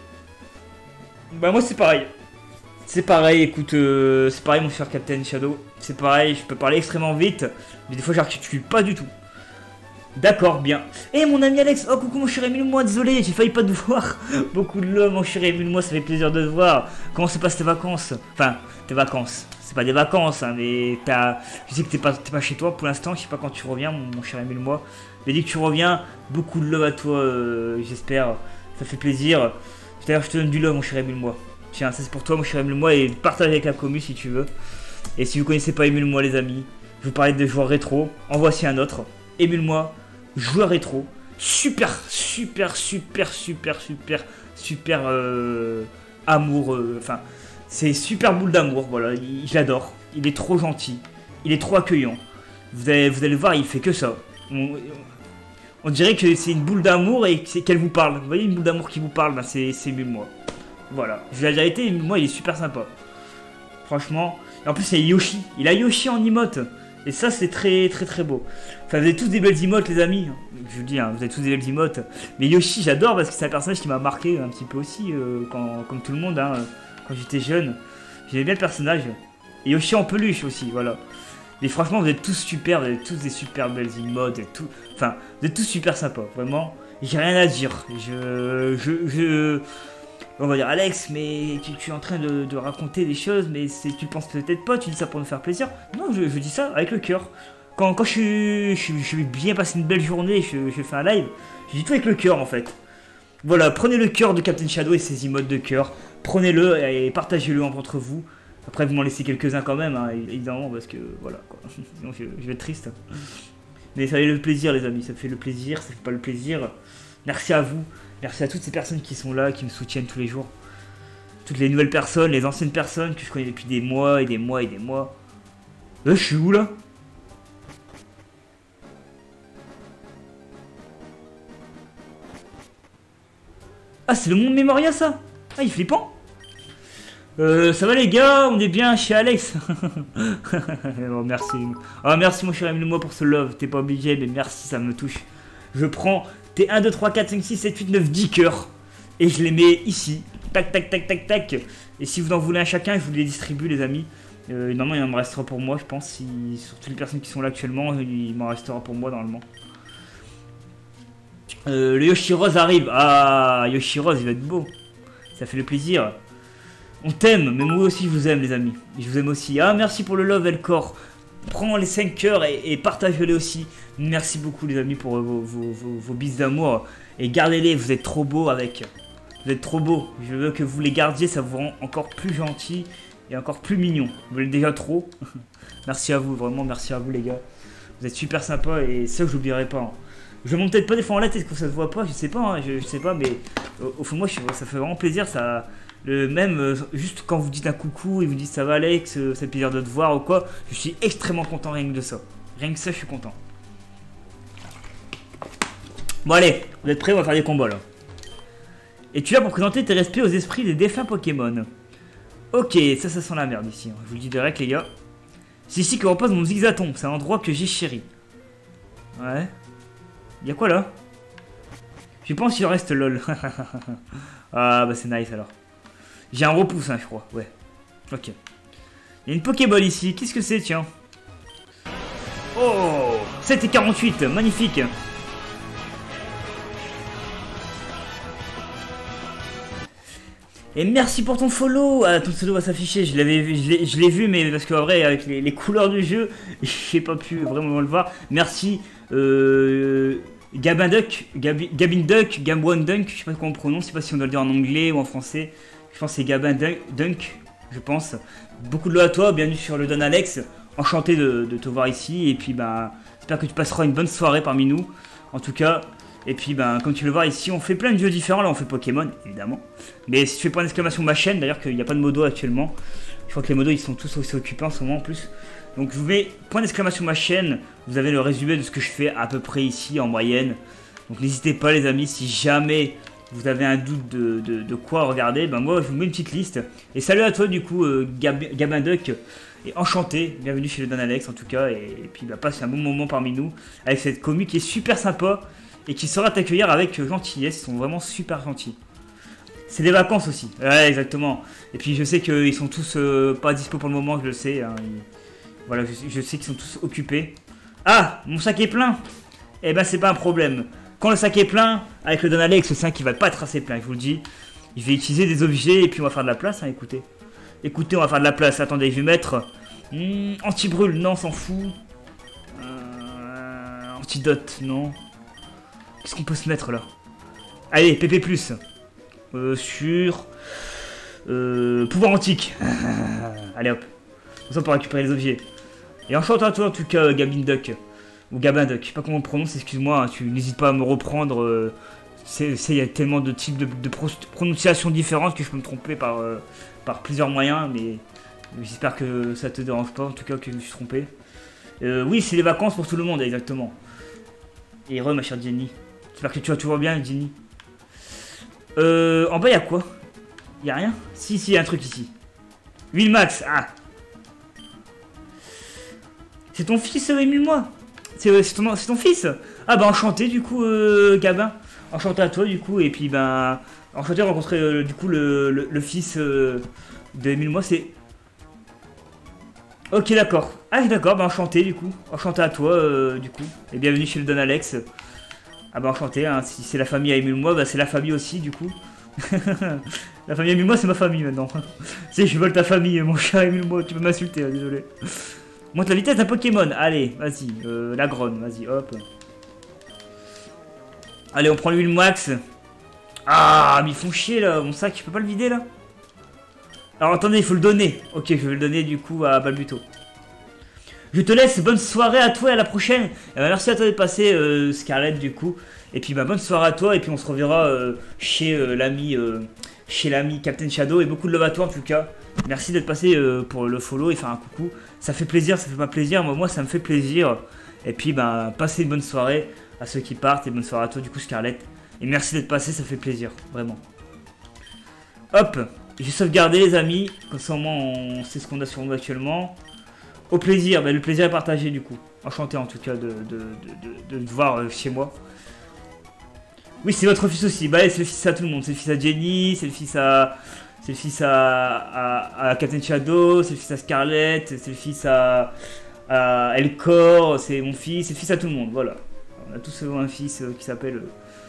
Bah moi c'est pareil. C'est pareil, écoute, c'est pareil mon cher Captain Shadow. C'est pareil, je peux parler extrêmement vite, mais des fois j'articule pas du tout. D'accord, bien. Et mon ami Alex, oh coucou mon cher Émile-moi, désolé, j'ai failli pas te voir. Beaucoup de love mon cher Émile-moi, ça fait plaisir de te voir. Comment se passent tes vacances? Enfin, tes vacances. C'est pas des vacances, hein, mais je sais que t'es pas chez toi pour l'instant, je sais pas quand tu reviens mon cher Émile-moi. Mais dès que tu reviens, beaucoup de love à toi, j'espère. Ça fait plaisir. D'ailleurs, je te donne du love mon cher Émile-moi. Tiens, ça c'est pour toi mon cher Émile-moi, et partage avec la commu si tu veux. Et si vous connaissez pas Émile-moi les amis, je vous parlais de joueurs rétro, en voici un autre. Émile-moi, joueur rétro, super amour, enfin, c'est super boule d'amour, voilà, je l'adore, il est trop gentil, il est trop accueillant, vous allez le voir, il fait que ça, on dirait que c'est une boule d'amour et qu'elle vous parle, vous voyez une boule d'amour qui vous parle, ben c'est Émile-moi, voilà, je l'ai déjà été, Émile-moi il est super sympa, franchement, et en plus il y a Yoshi, il a Yoshi en emote. Et ça, c'est très beau. Enfin, vous avez tous des belles emotes, les amis. Je vous dis, hein, vous avez tous des belles emotes. Mais Yoshi, j'adore parce que c'est un personnage qui m'a marqué un petit peu aussi, comme tout le monde, hein, quand j'étais jeune. J'aimais bien le personnage. Et Yoshi en peluche aussi, voilà. Mais franchement, vous êtes tous super, vous avez tous des super belles emotes et tout. Enfin, vous êtes tous super sympas, vraiment. J'ai rien à dire. On va dire, Alex, mais tu es en train de raconter des choses, mais tu penses peut-être pas, tu dis ça pour nous faire plaisir. Non, je dis ça avec le cœur. Quand je vais bien passer une belle journée, je fais un live, je dis tout avec le cœur en fait. Voilà, prenez le cœur de Captain Shadow et ses emotes de cœur. Prenez-le et partagez-le entre vous. Après, vous m'en laissez quelques-uns quand même, hein, évidemment, parce que voilà, quoi. Sinon, je vais être triste. Mais ça fait le plaisir, les amis, ça fait le plaisir, ça fait pas le plaisir. Merci à vous, merci à toutes ces personnes qui sont là, qui me soutiennent tous les jours. Toutes les nouvelles personnes, les anciennes personnes que je connais depuis des mois et des mois et des mois. Là, je suis où, là? Ah, c'est le monde Memoria, ça? Ah, il est flippant. Ça va les gars, on est bien chez Alex. Oh, merci. Oh, merci mon cher ami moi pour ce love. T'es pas obligé, mais merci, ça me touche. Je prends tes 1, 2, 3, 4, 5, 6, 7, 8, 9, 10 cœurs. Et je les mets ici. Tac, tac, tac, tac, tac. Et si vous en voulez un chacun, je vous les distribue, les amis. Normalement, il en me restera pour moi, je pense. Si, sur toutes les personnes qui sont là actuellement, il m'en restera pour moi, normalement. Le Yoshi Rose arrive. Ah, Yoshi Rose, il va être beau. Ça fait le plaisir. On t'aime, mais moi aussi je vous aime les amis. Je vous aime aussi. Ah merci pour le love Elcor. Prends les 5 cœurs et partage-les aussi. Merci beaucoup les amis pour vos bises d'amour. Et gardez-les, vous êtes trop beaux avec. Vous êtes trop beaux. Je veux que vous les gardiez, ça vous rend encore plus gentil et encore plus mignon. Vous l'êtes déjà trop. Merci à vous, vraiment merci à vous les gars. Vous êtes super sympas et ça je l'oublierai pas. Hein. Je monte peut-être pas des fois en la tête que ça se voit pas, je sais pas, hein, je sais pas, mais au fond moi ça fait vraiment plaisir, ça. Juste quand vous dites un coucou et vous dites ça va Alex, c'est plaisir de te voir ou quoi, je suis extrêmement content rien que de ça. Rien que ça, je suis content. Bon allez, vous êtes prêts, on va faire des combats là. Et tu es là pour présenter tes respects aux esprits des défunts Pokémon. Ok, ça sent la merde ici, je vous le dis direct les gars. C'est ici que repose mon Zigzaton, c'est un endroit que j'ai chéri. Ouais. Y'a quoi là? Je pense qu'il reste lol. Ah bah c'est nice alors. J'ai un repousse, hein, je crois. Ouais. Ok. Il y a une Pokéball ici. Qu'est-ce que c'est, tiens? Oh 7 et 48. Magnifique. Et merci pour ton follow. Ah, ton pseudo va s'afficher. Je l'ai vu, mais parce qu'en vrai, avec les couleurs du jeu, j'ai pas pu vraiment le voir. Merci. Gabin Duck, Gabin Dunk, je sais pas comment on prononce, je sais pas si on doit le dire en anglais ou en français. Je pense que c'est Gabin Dunk, je pense. Beaucoup de love à toi, bienvenue sur le Don Alex. Enchanté de te voir ici. Et puis, bah, j'espère que tu passeras une bonne soirée parmi nous. En tout cas, et puis, bah, comme tu le vois ici, on fait plein de jeux différents. Là, on fait Pokémon, évidemment. Mais si tu fais point d'exclamation ma chaîne, d'ailleurs, qu'il n'y a pas de modo actuellement. Je crois que les modos, ils sont tous aussi occupés en ce moment en plus. Donc, je vous mets point d'exclamation ma chaîne. Vous avez le résumé de ce que je fais à peu près ici en moyenne. Donc, n'hésitez pas, les amis, si jamais vous avez un doute de quoi regarder, ben moi je vous mets une petite liste. Et salut à toi du coup Gabin Duck, et enchanté, bienvenue chez le Don Alex en tout cas, et puis bah, passe un bon moment parmi nous, avec cette commu qui est super sympa, et qui saura t'accueillir avec gentillesse, ils sont vraiment super gentils. C'est des vacances aussi, ouais exactement, et puis je sais qu'ils sont tous pas dispo pour le moment, je le sais, hein, voilà, je sais qu'ils sont tous occupés. Ah, mon sac est plein. Eh ben c'est pas un problème. Quand le sac est plein, avec le Don Alex, le sac il va pas être assez plein, je vous le dis. Je vais utiliser des objets et puis on va faire de la place, hein, écoutez. Écoutez, on va faire de la place. Attendez, je vais mettre... anti-brûle, non, on s'en fout. Antidote, non. Qu'est-ce qu'on peut se mettre là? Allez, PP+. Pouvoir antique. Allez hop. Comme ça on peut récupérer les objets. Et enchanté à toi en tout cas, Gabin Duck. Ou Gabin Duck, je sais pas comment on prononce, excuse-moi, hein, tu n'hésites pas à me reprendre. Il y a tellement de types de prononciations différentes que je peux me tromper par plusieurs moyens, mais j'espère que ça te dérange pas, en tout cas que je me suis trompé. Oui, c'est les vacances pour tout le monde, exactement. Et ma chère Jenny. J'espère que tu vas toujours bien, Jenny. En bas, il y a quoi? Il y a rien? Si, il y a un truc ici. 8 max, ah! C'est ton fils, émule-moi. C'est ton fils. Ah bah enchanté du coup, Gabin. Enchanté à toi du coup, et puis ben... enchanté de rencontrer du coup le fils de émule-moi, c'est... Ok d'accord. Ah d'accord, bah enchanté du coup. Enchanté à toi du coup. Et bienvenue chez le Don Alex. Ah bah enchanté, hein. Si c'est la famille à émule-moi, bah c'est la famille aussi du coup. La famille émule-moi, c'est ma famille maintenant. Tu sais, je vole ta famille, mon cher émule-moi, tu peux m'insulter, hein, désolé. Monte la vitesse d'un Pokémon, allez, vas-y, la gronne, vas-y, hop. Allez, on prend l'huile max. Ah, mais ils font chier là, mon sac, je peux pas le vider là. Alors attendez, il faut le donner. Ok, je vais le donner du coup à Balbuto. Je te laisse, bonne soirée à toi et à la prochaine. Et bah, merci à toi de passer, Scarlett du coup. Et puis bah, bonne soirée à toi, et puis on se reverra chez l'ami Captain Shadow, et beaucoup de love à toi en tout cas. Merci d'être passé pour le follow et faire un coucou. Ça fait plaisir, ça fait pas plaisir, moi ça me fait plaisir. Et puis bah, passez une bonne soirée à ceux qui partent, et bonne soirée à toi du coup Scarlett. Et merci d'être passé, ça fait plaisir, vraiment. Hop, j'ai sauvegardé les amis, comme ça au moins on sait ce qu'on a sur nous actuellement. Au plaisir, bah, le plaisir est partagé du coup. Enchanté en tout cas de te voir chez moi. Oui, c'est votre fils aussi. Bah, c'est le fils à tout le monde. C'est le fils à Jenny, c'est le fils à. C'est le fils à Captain Shadow, c'est le fils à Scarlett, c'est le fils à Elcor, c'est mon fils, c'est le fils à tout le monde. Voilà. On a tous un fils qui s'appelle.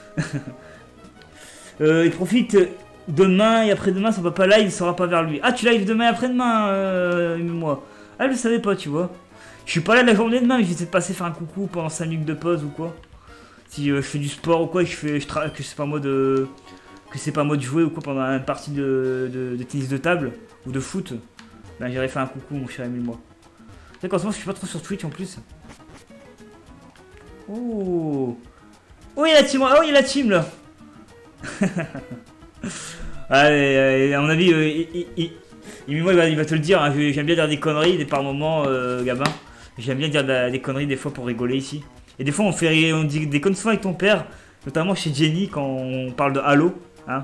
Il profite demain et après-demain, son papa live, il sera pas vers lui. Ah, tu live demain et après-demain, moi. Ah, je le savais pas, tu vois. Je suis pas là la journée de demain, mais je vais peut-être passer faire un coucou pendant 5 minutes de pause ou quoi. Si je fais du sport ou quoi, que c'est pas moi de jouer ou quoi pendant une partie de tennis de table ou de foot, ben j'irai faire un coucou mon cher émule-moi. C'est qu'en ce moment je suis pas trop sur Twitch en plus. Oh, oh il y a la team, oh il y a la team là. Allez, à mon avis émule-moi il va te le dire, hein. J'aime bien dire des conneries par moments, Gabin. J'aime bien dire des conneries des fois pour rigoler ici. Et des fois on dit des conneries avec ton père, notamment chez Jenny quand on parle de Halo, hein.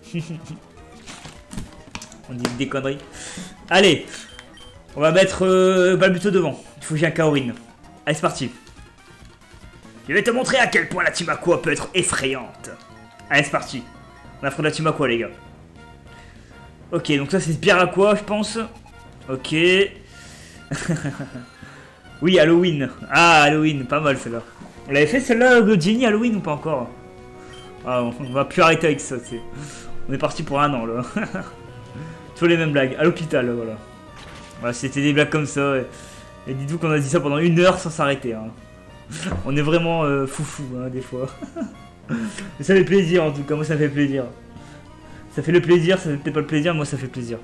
On dit des conneries. Allez, on va mettre Balbuto devant. Il faut que j'ai un Kaorin. Allez, c'est parti. Je vais te montrer à quel point la team Aqua peut être effrayante. Allez, c'est parti. On affronte la team Aqua, les gars. Ok, donc ça c'est Pierre Aqua, je pense. Ok. Oui, Halloween. Ah, Halloween, pas mal celle-là. On l'avait fait celle-là, Jenny, Halloween ou pas encore? Ah, on va plus arrêter avec ça, tu sais. On est parti pour un an, là. Toujours les mêmes blagues, à l'hôpital, voilà. Voilà, c'était des blagues comme ça. Et dites-vous qu'on a dit ça pendant 1 heure sans s'arrêter. Hein. On est vraiment foufou, hein, des fois. Mais ça fait plaisir, en tout cas, moi ça fait plaisir. Ça fait le plaisir, ça fait peut-être pas le plaisir, moi ça fait plaisir.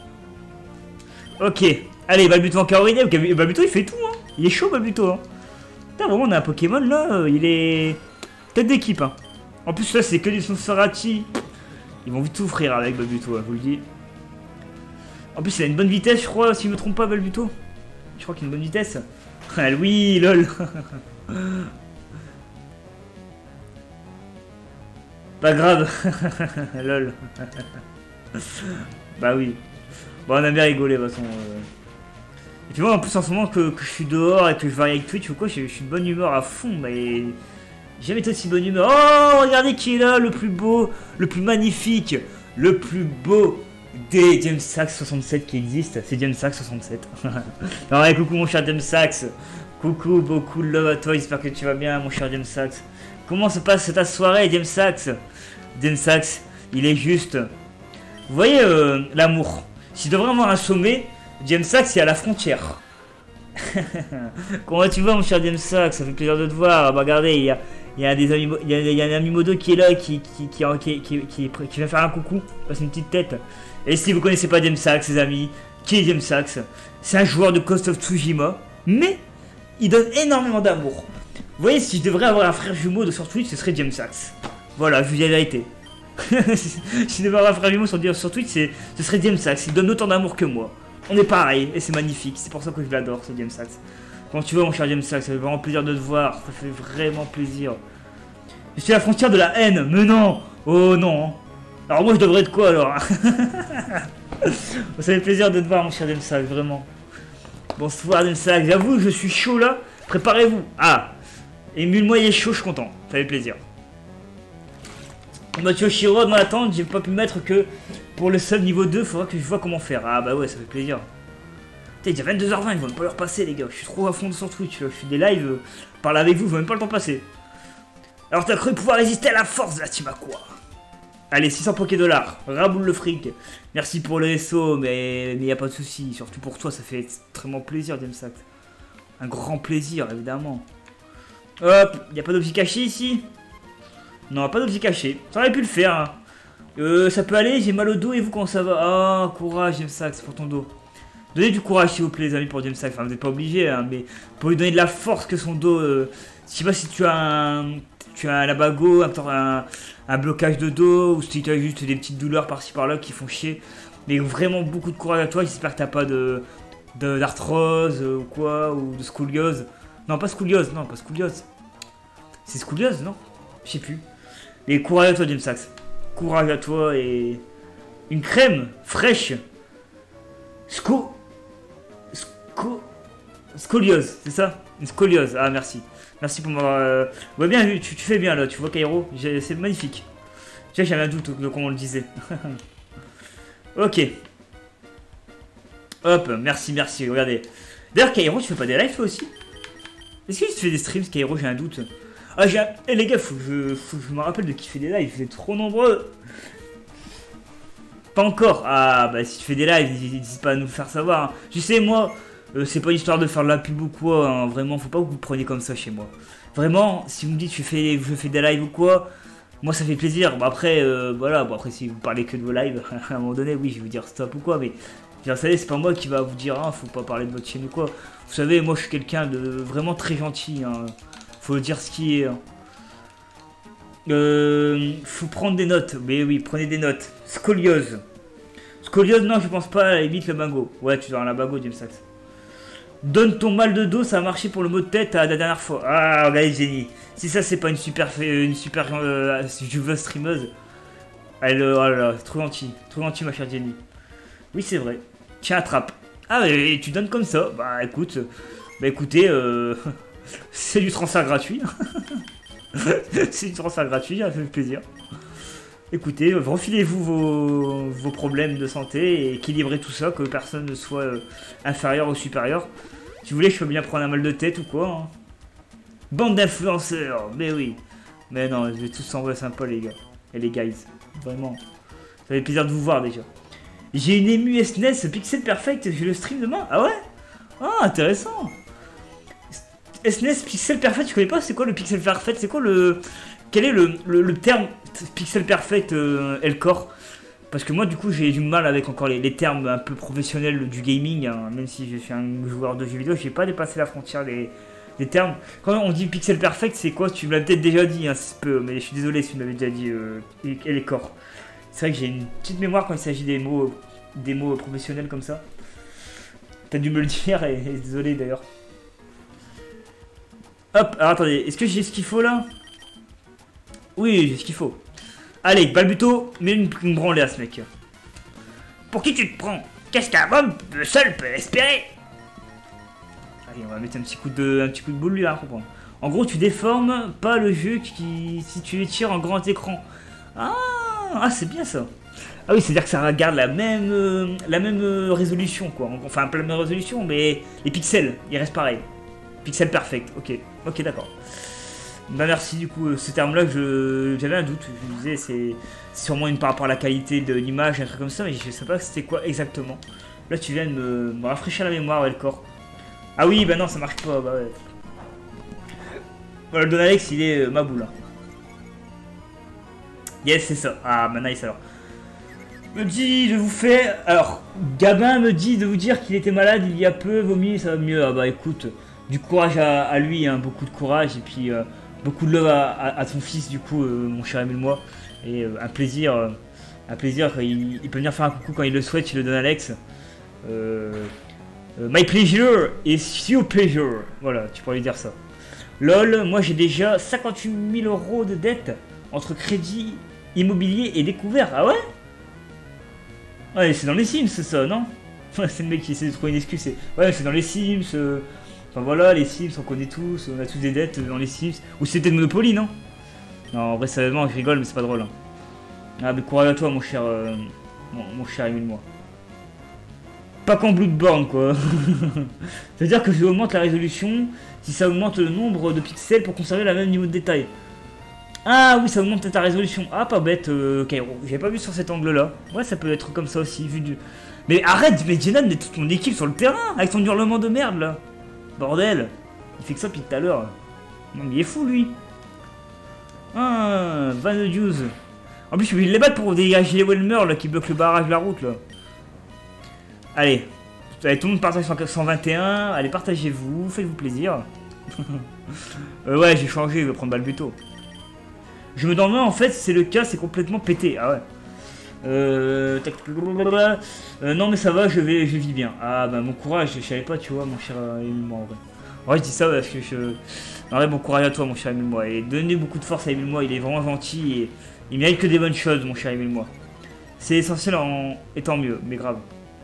Ok, allez, Balbuto en Kaorin. Balbuto il fait tout, hein. Il est chaud, Balbuto, hein. Putain, vraiment, on a un Pokémon là, il est tête d'équipe, hein. En plus, là, c'est que du Sonsarachi. Ils vont vite souffrir avec Balbuto, hein, je vous le dis. En plus, il a une bonne vitesse, je crois, si je me trompe pas, Balbuto. Je crois qu'il a une bonne vitesse. Ah, oui, lol. Pas grave. Lol. Bah oui. Bon, on a bien rigolé, de toute façon. Et puis moi, en plus, en ce moment que je suis dehors et que je varie avec Twitch ou quoi, je suis de bonne humeur à fond, mais... J'ai jamais été aussi bonne humeur. Oh, regardez qui est là, le plus beau, le plus magnifique, le plus beau des James Sax 67 qui existe. C'est James Sax 67. Non, ouais, coucou mon cher James Sax. Coucou, beaucoup de love à toi, j'espère que tu vas bien mon cher James Sax. Comment se passe ta soirée, James Sax? James Sax, il est juste... Vous voyez l'amour. Si je devrais avoir un sommet, James Sax est à la frontière. Comment tu vas mon cher James Sax? Ça fait plaisir de te voir. Bah, regardez, il y a un ami modo qui est là, qui vient faire un coucou, passe une petite tête. Et si vous connaissez pas James Sax, les amis, qui est James Sax? C'est un joueur de Ghost of Tsushima, mais il donne énormément d'amour. Vous voyez, si je devrais avoir un frère jumeau de sur Twitch, ce serait James Sax. Voilà, je vous dis la vérité. Si je devais avoir un frère jumeau sur Twitch, ce serait James Sax. Il donne autant d'amour que moi. On est pareil, et c'est magnifique. C'est pour ça que je l'adore, ce James Sax. Quand tu vas, mon cher James Sax, ça fait vraiment plaisir de te voir. Ça fait vraiment plaisir. Je suis à la frontière de la haine, mais non. Oh non. Alors moi, je devrais être quoi, alors? Ça fait plaisir de te voir, mon cher James Sax, vraiment. Bonsoir Demsac, j'avoue je suis chaud là. Préparez-vous. Ah, émule-moi il est chaud, je suis content. Ça fait plaisir. Mathieu Chiro, dans l'attente, j'ai pas pu mettre que pour le sub niveau 2, faudra que je vois comment faire. Ah bah ouais, ça fait plaisir. Putain, il est déjà 22h20, ils vont même pas leur passer les gars. Je suis trop à fond sur Twitch, là. Je fais des lives, parler avec vous, je vois même pas le temps passer. Alors t'as cru pouvoir résister à la force de la team à quoi? Allez, 600 Poké dollars, raboule le fric. Merci pour le SO, mais y a pas de souci. Surtout pour toi, ça fait extrêmement plaisir, Demsac. Un grand plaisir, évidemment. Hop, y a pas d'objet caché ici? Non, pas d'objet caché. Ça aurait pu le faire. Hein. Ça peut aller, j'ai mal au dos et vous comment ça va? Ah, courage, Demsac, c'est pour ton dos. Donnez du courage s'il vous plaît les amis pour Demsac, enfin vous n'êtes pas obligés hein, mais pour lui donner de la force que son dos, je sais pas si tu as un abago, un blocage de dos ou si tu as juste des petites douleurs par-ci par-là qui font chier, mais vraiment beaucoup de courage à toi, j'espère que t'as pas d'arthrose ou quoi, ou de scoliose, non pas scoliose, c'est scoliose non? Je sais plus, mais courage à toi Demsac, courage à toi et une crème fraîche, scoliose, c'est ça? Une scoliose, ah merci. Merci pour m'avoir... Ouais bien vu, tu fais bien là, tu vois Kairo, c'est magnifique. Tu vois j'avais un doute de comment on le disait. Ok. Hop, merci, regardez. D'ailleurs Kairo, tu fais pas des lives toi aussi? Est-ce que tu fais des streams Kairo, j'ai un doute. Ah Eh les gars, faut que je me rappelle de qui fait des lives, vous êtes trop nombreux. Pas encore. Ah bah si tu fais des lives, n'hésite pas à nous le faire savoir. Hein. Tu sais moi, c'est pas histoire de faire de la pub ou quoi. Hein. Vraiment, faut pas que vous preniez comme ça chez moi. Vraiment, si vous me dites je fais des lives ou quoi, moi ça fait plaisir. Bon après, voilà. Bon après si vous parlez que de vos lives, à un moment donné, oui, je vais vous dire stop ou quoi. Mais vous savez, c'est pas moi qui va vous dire ah faut pas parler de votre chaîne ou quoi. Vous savez, moi je suis quelqu'un de vraiment très gentil. Hein. Faut dire ce qui est. Hein. Faut prendre des notes. Mais oui, prenez des notes. Scoliose. Scoliose, non, je pense pas. Évite le bingo. Ouais, tu dois la bago, Demsac. Donne ton mal de dos, ça a marché pour le mot de tête la dernière fois. Ah, regardez, Jenny. Si ça, c'est pas une super juveuse streameuse. Elle, oh là là, trop gentil, ma chère Jenny. Oui, c'est vrai. Tiens, attrape. Ah, et tu donnes comme ça. Bah, écoute. Bah, écoutez, c'est du transfert gratuit. C'est du transfert gratuit, ça fait plaisir. Écoutez, refilez-vous vos problèmes de santé et équilibrez tout ça, que personne ne soit inférieur ou supérieur. Si vous voulez, je peux bien prendre un mal de tête ou quoi. Hein. Bande d'influenceurs, mais oui. Mais non, je vais tous envoyer sympa les gars. Et les guys, vraiment. Ça fait plaisir de vous voir déjà. J'ai une émue SNES Pixel Perfect, je le stream demain. Ah ouais? Ah, intéressant. SNES Pixel Perfect, je connais pas, c'est quoi le Pixel Perfect? C'est quoi le... Quel est le terme Pixel Perfect Elcor? Parce que moi du coup j'ai du mal avec encore les termes un peu professionnels du gaming, hein. Même si je suis un joueur de jeux vidéo, j'ai pas dépassé la frontière des termes. Quand on dit Pixel Perfect, c'est quoi? Tu me l'as peut-être déjà dit, hein, mais je suis désolé si tu me l'avais déjà dit, Elcor. C'est vrai que j'ai une petite mémoire quand il s'agit des mots professionnels comme ça. T'as dû me le dire et désolé d'ailleurs. Hop, alors attendez, est-ce que j'ai ce qu'il faut là? Oui, j'ai ce qu'il faut. Allez, Balbuto, mets une branlée à ce mec. Pour qui tu te prends? Qu'est-ce qu'un homme seul peut espérer? Allez, on va mettre un petit coup de boule lui là, comprendre. En gros, tu déformes pas le jeu si tu les tires en grand écran. Ah, c'est bien ça. Ah oui, c'est-à-dire que ça regarde la même résolution quoi. Enfin, pas la même résolution, mais les pixels, ils restent pareils. Pixel perfect, ok, d'accord. Bah merci du coup, ce terme-là, j'avais un doute, je me disais c'est sûrement par rapport à la qualité de l'image, un truc comme ça, mais je sais pas c'était quoi exactement. Là tu viens de me rafraîchir la mémoire, le corps. Ah oui, bah non, ça marche pas, bah ouais. Voilà, le Don Alex, il est ma boule. Yes, c'est ça. Ah, bah nice alors. Me dit, je vous fais... Alors, Gabin me dit de vous dire qu'il était malade il y a peu, vomi, ça va mieux. Ah bah écoute, du courage à lui, hein, beaucoup de courage, et puis beaucoup de love à ton fils, du coup, mon cher Emile-moi. Et un plaisir, il peut venir faire un coucou quand il le souhaite chez le Don Alex. My pleasure is your pleasure. Voilà, tu pourrais lui dire ça. LOL, moi j'ai déjà 58 000 € de dette entre crédit immobilier et découvert. Ah ouais? Ouais, c'est dans les Sims ça, non? Ouais, c'est le mec qui essaie de trouver une excuse. Ouais, c'est dans les Sims. Enfin voilà, les Sims, on connaît tous. On a tous des dettes dans les Sims. Ou c'était de Monopoly, non? Non, en vrai, sérieusement, je rigole, mais c'est pas drôle. Hein. Ah, mais courage à toi, mon cher. Mon cher Émile-moi. Pas qu'en Bloodborne, quoi. C'est-à-dire que je augmente la résolution si ça augmente le nombre de pixels pour conserver le même niveau de détail. Ah oui, ça augmente ta résolution. Ah, pas bête, Kairo. J'avais pas vu sur cet angle-là. Ouais, ça peut être comme ça aussi, vu du... Mais arrête, mais Jenan met toute ton équipe sur le terrain, avec son hurlement de merde, là. Bordel. Il fait que ça depuis tout à l'heure. Non, mais il est fou, lui. Ah, Van News. En plus, je suis obligé de les battre pour dégager les Welmer, là, qui bloquent le barrage de la route, là. Allez. Allez, tout le monde partage 121. Allez, partagez-vous, faites-vous plaisir. Ouais, j'ai changé, je vais prendre Balbuto. Je me demande, en fait, si c'est le cas, c'est complètement pété. Ah ouais. Non, mais ça va, je vis bien. Ah bah, mon courage, je savais pas, tu vois, mon cher Émile-moi, en vrai. En vrai, je dis ça parce que je... En vrai, bon courage à toi, mon cher Émile-moi. Et donnez beaucoup de force à Émile-moi, il est vraiment gentil et il mérite que des bonnes choses, mon cher Émile-moi. C'est essentiel en étant mieux, mais grave.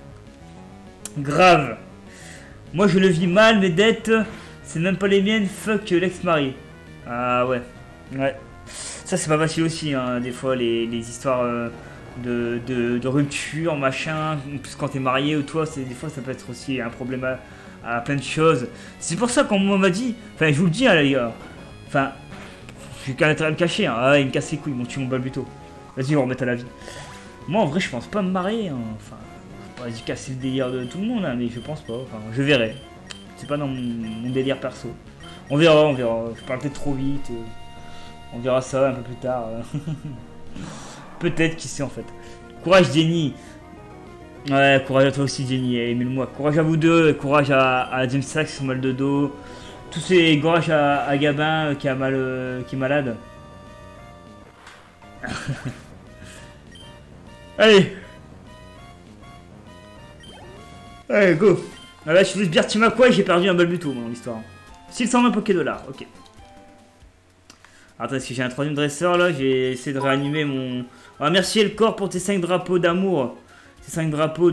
Grave. Moi, je le vis mal, mes dettes, c'est même pas les miennes, fuck l'ex-mari. Ah ouais. Ouais. Ça, c'est pas facile aussi, hein, des fois, les histoires de rupture, machin. En plus, quand t'es marié ou toi, des fois, ça peut être aussi un problème à plein de choses. C'est pour ça qu'on m'a dit, enfin, je vous le dis, hein, les gars. Enfin, j'ai qu'un intérêt à me cacher. Hein. Ah, il me casse les couilles, ils m'ont tué mon Balbuto. Vas-y, on va remettre à la vie. Moi, en vrai, je pense pas me marier. Hein. Enfin, faut pas casser le délire de tout le monde, hein, mais je pense pas. Enfin, je verrai. C'est pas dans mon délire perso. On verra, on verra. Je parle peut-être trop vite. On verra ça un peu plus tard. Peut-être, qui sait en fait. Courage Jenny. Ouais, courage à toi aussi Jenny, Émile-moi. Courage à vous deux, courage à James Sachs qui sont mal de dos. Tous ces courage à Gabin qui est malade. Allez. Allez, go. Ah là, je suis Bertima quoi, j'ai perdu un Balbuto dans l'histoire. 620 Poké-Dollars, ok. Attends, est-ce que j'ai un troisième dresseur là? J'ai essayé de réanimer mon... Ah, merci le corps pour tes 5 drapeaux d'amour. Ces 5 drapeaux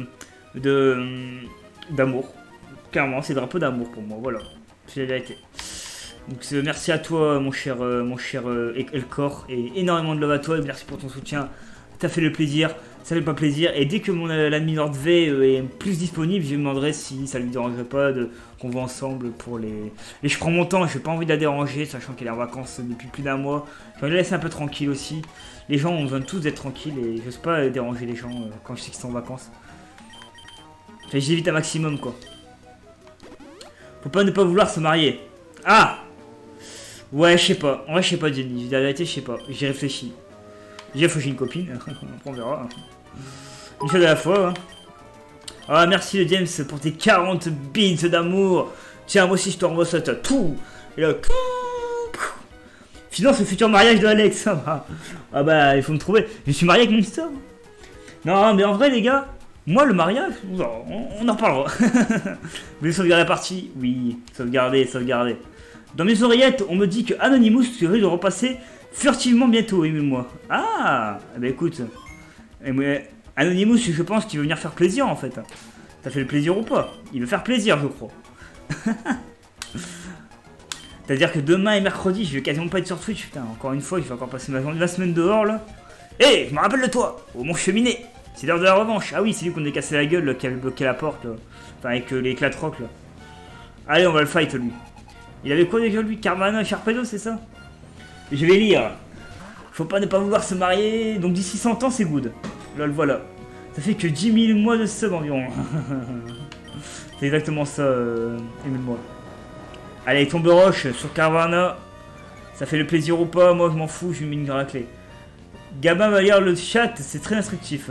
d'amour. Clairement, c'est drapeaux d'amour pour moi, voilà. C'est la vérité. Donc merci à toi, mon cher Elcor, et énormément de love à toi, et merci pour ton soutien. T'as fait le plaisir, ça fait pas plaisir, et dès que mon l'ami Nord V est plus disponible, je lui demanderai si ça lui dérangerait pas qu'on va ensemble pour les... Et je prends mon temps, j'ai pas envie de la déranger, sachant qu'elle est en vacances depuis plus d'un mois. Je vais la laisser un peu tranquille aussi. Les gens ont besoin tous d'être tranquilles, et j'ose pas déranger les gens quand je sais qu'ils sont en vacances. J'évite un maximum, quoi. Faut pas ne pas vouloir se marier. Ah! Ouais, je sais pas. En vrai, je sais pas, Jenny. La vérité, je sais pas. J'y réfléchis. Déjà, faut que j'ai une copine. Après, on verra. Une chose à la fois. Hein. Ah, merci, le James, pour tes 40 bits d'amour. Tiens, moi aussi, je te renvoie ça. Tout. Et là, finance le futur mariage de Alex. Ah bah, il faut me trouver. Je suis marié avec Monster. Non, mais en vrai, les gars, moi, le mariage, on en reparlera. Vous voulez sauvegarder la partie? Oui, sauvegarder. Dans mes oreillettes, on me dit que Anonymous serait de repasser furtivement bientôt, Émile-moi. Ah, bah écoute. Anonymous, je pense qu'il veut venir faire plaisir, en fait. Ça fait le plaisir ou pas? Il veut faire plaisir, je crois. C'est-à-dire que demain et mercredi, je vais quasiment pas être sur Twitch, putain. Encore une fois, je vais encore passer la semaine dehors, là. Hé, je me rappelle de toi, au mon cheminée. C'est l'heure de la revanche. Ah oui, c'est lui qu'on a cassé la gueule, là, qui avait bloqué la porte, là. Enfin, avec les éclatrocs, là. Allez, on va le fight, lui. Il avait quoi déjà, lui? Carmana, Sharpedo, c'est ça? Je vais lire. Faut pas ne pas vouloir se marier. Donc d'ici 100 ans, c'est good. Là, le voilà. Ça fait que 10 000 mois de sub environ. C'est exactement ça, Émile-moi. Allez, tombe roche sur Carvana. Ça fait le plaisir ou pas? Moi, je m'en fous, je lui mets une raclée. Gabin va lire le chat, c'est très instructif.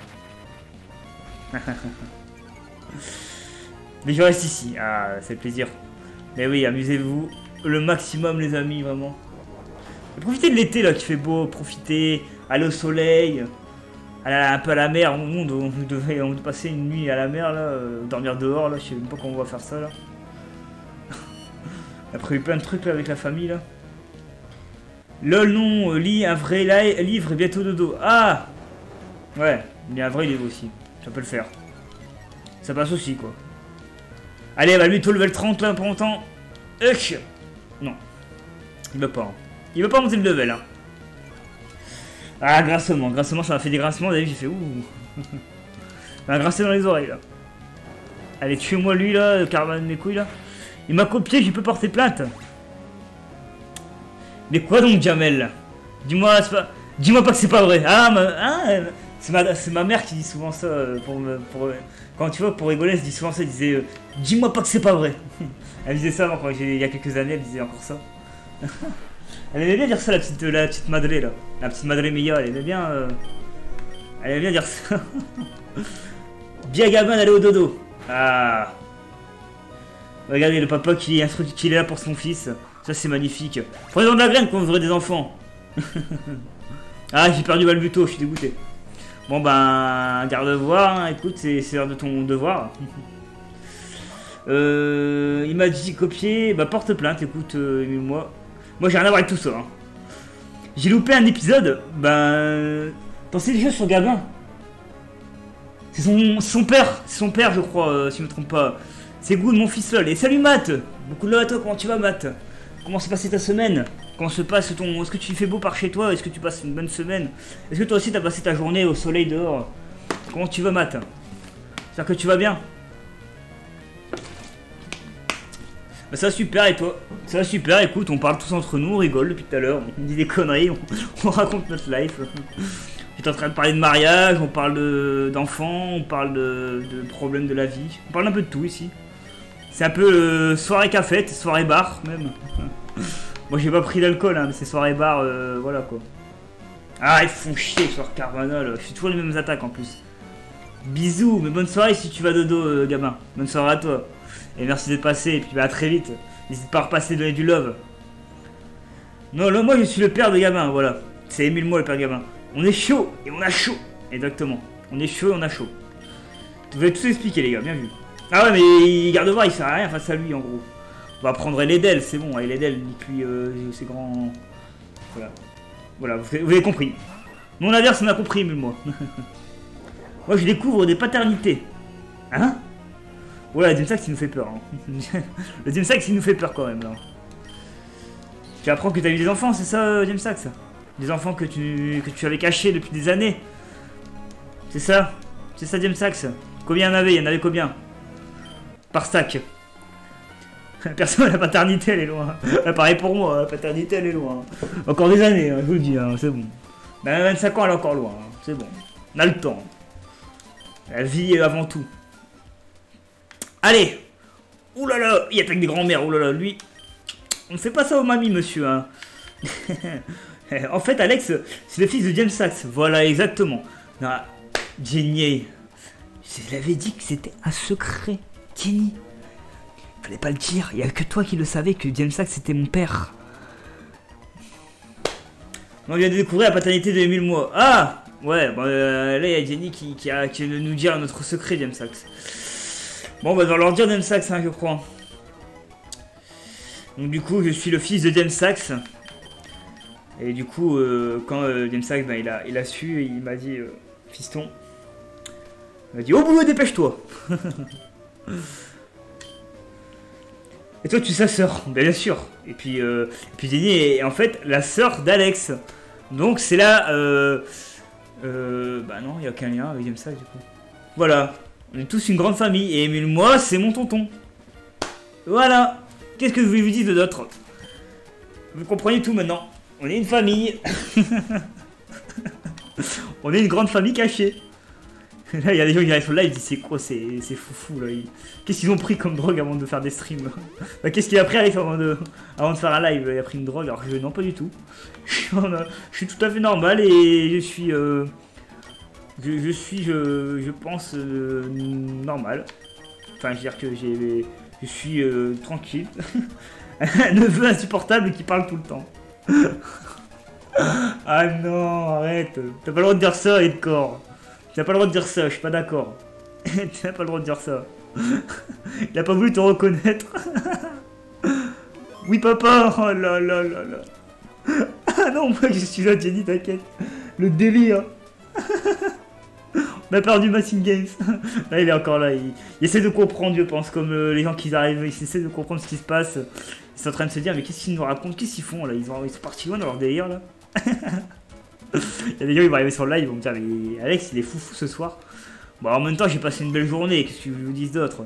Mais je reste ici. Ah, c'est le plaisir. Mais oui, amusez-vous le maximum, les amis, vraiment. Et profitez de l'été, là, qui fait beau. Profitez, allez au soleil. Allez un peu à la mer. On devait passer une nuit à la mer, là. Dormir dehors, là. Je sais même pas comment on va faire ça, là. On a prévu plein de trucs, là, avec la famille, là. Lol, non, lis un vrai livre et bientôt dodo. Ah! Ouais, il y a un vrai livre aussi. Ça peut le faire. Ça passe aussi, quoi. Allez, bah lui, tout level 30, là, pour longtemps. Non. Il veut pas. Hein. Il veut pas monter le level, hein. Ah, grincement. Grincement, ça m'a fait des grincements. D'ailleurs, j'ai fait ouh. Ça m'a grincé dans les oreilles, là. Allez, tuez-moi lui, là, le caravane de mes couilles, là. Il m'a copié, j'ai peux porter plainte. Mais quoi donc, Jamel? Dis-moi, dis-moi pas que c'est pas vrai. C'est ma mère qui dit souvent ça quand tu vois, pour rigoler, elle se dit souvent ça. Elle disait, dis-moi pas que c'est pas vrai. Elle disait ça quand il y a quelques années, elle disait encore ça. Elle aimait bien dire ça, la petite Madré là. La petite Madré Mia, elle aimait bien dire ça. Bien gamin d'aller au dodo. Ah. Regardez le papa qui est là pour son fils. Ça c'est magnifique. Prenons de la graine quand vous aurez des enfants. Ah, j'ai perdu Balbuto, je suis dégoûté. Bon ben, garde-voir, hein. Écoute, c'est l'heure de ton devoir. Il m'a dit copier, bah porte plainte, écoute, moi j'ai rien à voir avec tout ça. Hein. J'ai loupé un épisode, ben, t'en sais des choses sur Gabin. C'est son père, je crois, si je me trompe pas. C'est Good, mon fils lol. Et salut Matt. Beaucoup de love à toi, comment tu vas Matt? Comment s'est passée ta semaine? Comment se passe ton... Est-ce que tu fais beau par chez toi? Est-ce que tu passes une bonne semaine? Est-ce que toi aussi t'as passé ta journée au soleil dehors? Comment tu vas Matt? J'espère que tu vas bien. Bah ça va super et toi? Ça va super, écoute, on parle tous entre nous, on rigole depuis tout à l'heure, on dit des conneries, on raconte notre life. J'étais en train de parler de mariage, on parle d'enfants, on parle de problèmes de la vie, on parle un peu de tout ici. C'est un peu soirée cafette, soirée bar même. Moi j'ai pas pris d'alcool, hein, mais c'est soirée bar, voilà quoi. Ah ils font chier soir Carvana, je fais toujours les mêmes attaques en plus. Bisous, mais bonne soirée si tu vas dodo gamin. Bonne soirée à toi. Et merci d'être passé, et puis bah à très vite. N'hésite pas à repasser, donner du love. Non, là moi je suis le père de gamin, voilà. C'est Émile moi le père de gamin. On est chaud, et on a chaud. Exactement. On est chaud et on a chaud. Vous avez tout expliqué les gars, bien vu. Ah ouais mais garde-voir, il sert à rien face à lui en gros. On va prendre Eledel, c'est bon, Eledel, puis c'est grand... Voilà. Voilà, vous avez compris. Mon adverse on a compris, mais moi. Moi je découvre des paternités. Hein? Ouais, le Dimsax il nous fait peur. Hein. Le Dimsax il nous fait peur quand même là. Tu apprends que t'as eu des enfants, c'est ça Dimsax? Des enfants que tu avais cachés depuis des années. C'est ça? C'est ça Dimsax? Combien il y en avait? Il y en avait combien? Par stack. Personne, la paternité elle est loin. Pareil pour moi, la paternité elle est loin. Encore des années, hein, je vous le dis, hein, c'est bon. Ben, 25 ans elle est encore loin, hein, c'est bon. On a le temps. La vie est avant tout. Allez. Ouh là là, il attaque des grands-mères, ouh là là, lui. On ne fait pas ça aux mamies, monsieur, hein. En fait, Alex, c'est le fils de James Sax. Voilà, exactement. Non, Jenny. Je l'avais dit que c'était un secret. Jenny. Fallait pas le dire. Il n'y a que toi qui le savais que James Sax c'était mon père. On vient de découvrir la paternité de Émile Mois. Ah ouais, bon, là il y a Jenny qui vient de nous dire notre secret, James Sax. Bon, on va devoir leur dire James Sax, hein, je crois. Donc du coup, je suis le fils de James Sax. Et du coup, quand James Sax, ben, il a su, il m'a dit, fiston, il m'a dit, oh boulot, dépêche-toi. Et toi, tu es sa sœur, bien sûr. Et puis Jenny est en fait la sœur d'Alex. Donc c'est là, bah non, il n'y a aucun lien avec James Sax du coup. Voilà, on est tous une grande famille. Et Émile, moi, c'est mon tonton. Voilà. Qu'est-ce que je vous dis de d'autre? Vous comprenez tout maintenant. On est une famille. On est une grande famille cachée. Là, il y a des gens qui arrivent sur le live, ils disent c'est quoi, c'est foufou là. Qu'est-ce qu'ils ont pris comme drogue avant de faire des streams? Bah, qu'est-ce qu'il a pris Alex avant de faire un live? Il a pris une drogue, alors que non, pas du tout. Je suis tout à fait normal et je suis, je pense, normal. Enfin, je veux dire que je suis tranquille. Un neveu insupportable qui parle tout le temps. Ah non, arrête. T'as pas le droit de dire ça, Edcore. T'as pas le droit de dire ça, je suis pas d'accord. T'as pas le droit de dire ça. Il a pas voulu te reconnaître. Oui, papa. Oh là là là là. Ah non, moi je suis là, Jenny, t'inquiète. Le délire. On a perdu Machine Games. Là, il est encore là. Il essaie de comprendre, je pense, comme les gens qui arrivent. Ils essaient de comprendre ce qui se passe. Ils sont en train de se dire, mais qu'est-ce qu'ils nous racontent? Qu'est-ce qu'ils font là? Ils sont partis loin dans leur délire là. Il y a des gens qui vont arriver sur le live, ils vont me dire, mais Alex, il est fou ce soir. Bon, en même temps, j'ai passé une belle journée. Qu'est-ce que je vous dis d'autre?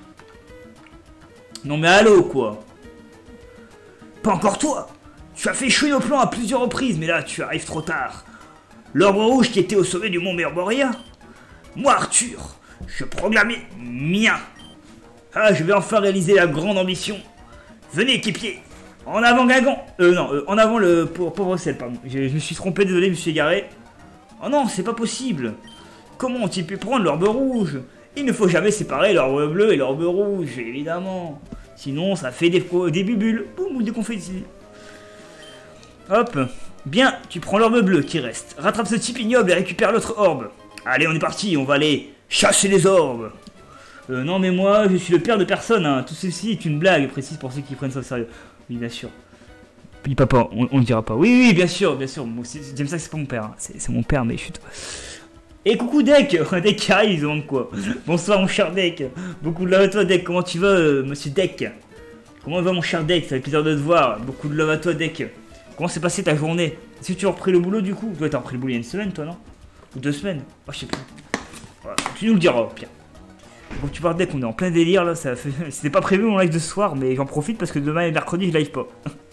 Non, mais allô, quoi? Pas encore toi! Tu as fait échouer nos plans à plusieurs reprises, mais là, tu arrives trop tard. L'orbe rouge qui était au sommet du mont Merboria? Moi, Arthur, je proclamais mien. Ah, je vais enfin réaliser la grande ambition. Venez, équipier. En avant, Guingamp. En avant le pauvre sel, pardon. Je me suis trompé, désolé, je me suis égaré. Oh non, c'est pas possible. Comment ont-ils pu prendre l'orbe rouge? Il ne faut jamais séparer l'orbe bleu et l'orbe rouge, évidemment. Sinon, ça fait des bubules. Boum, ou des confettis. Hop. Bien, tu prends l'orbe bleu qui reste. Rattrape ce type ignoble et récupère l'autre orbe. Allez, on est parti, on va aller chasser les orbes. Non, mais moi, je suis le père de personne, hein. Tout ceci est une blague, précise pour ceux qui prennent ça au sérieux. Oui, bien sûr. Oui, papa, on ne dira pas. Oui, bien sûr, bien sûr. J'aime ça que c'est pas mon père. Hein. C'est mon père, mais chut. Et coucou, Deck. Deck qui arrive, ils demandent quoi? Bonsoir, mon cher Deck. Beaucoup de love à toi, Deck. Comment tu vas, monsieur Deck? Comment va, mon cher Deck? Ça fait plaisir de te voir. Beaucoup de love à toi, Deck. Comment s'est passée ta journée? Est-ce que tu as repris le boulot, du coup? Toi, t'as repris le boulot il y a une semaine, toi, non? Ou 2 semaines? Oh, je sais plus. Voilà. Tu nous le diras, au pire. Quand tu parles Deck, on est en plein délire, là. C'était pas prévu mon live de ce soir, mais j'en profite parce que demain et mercredi, je live pas.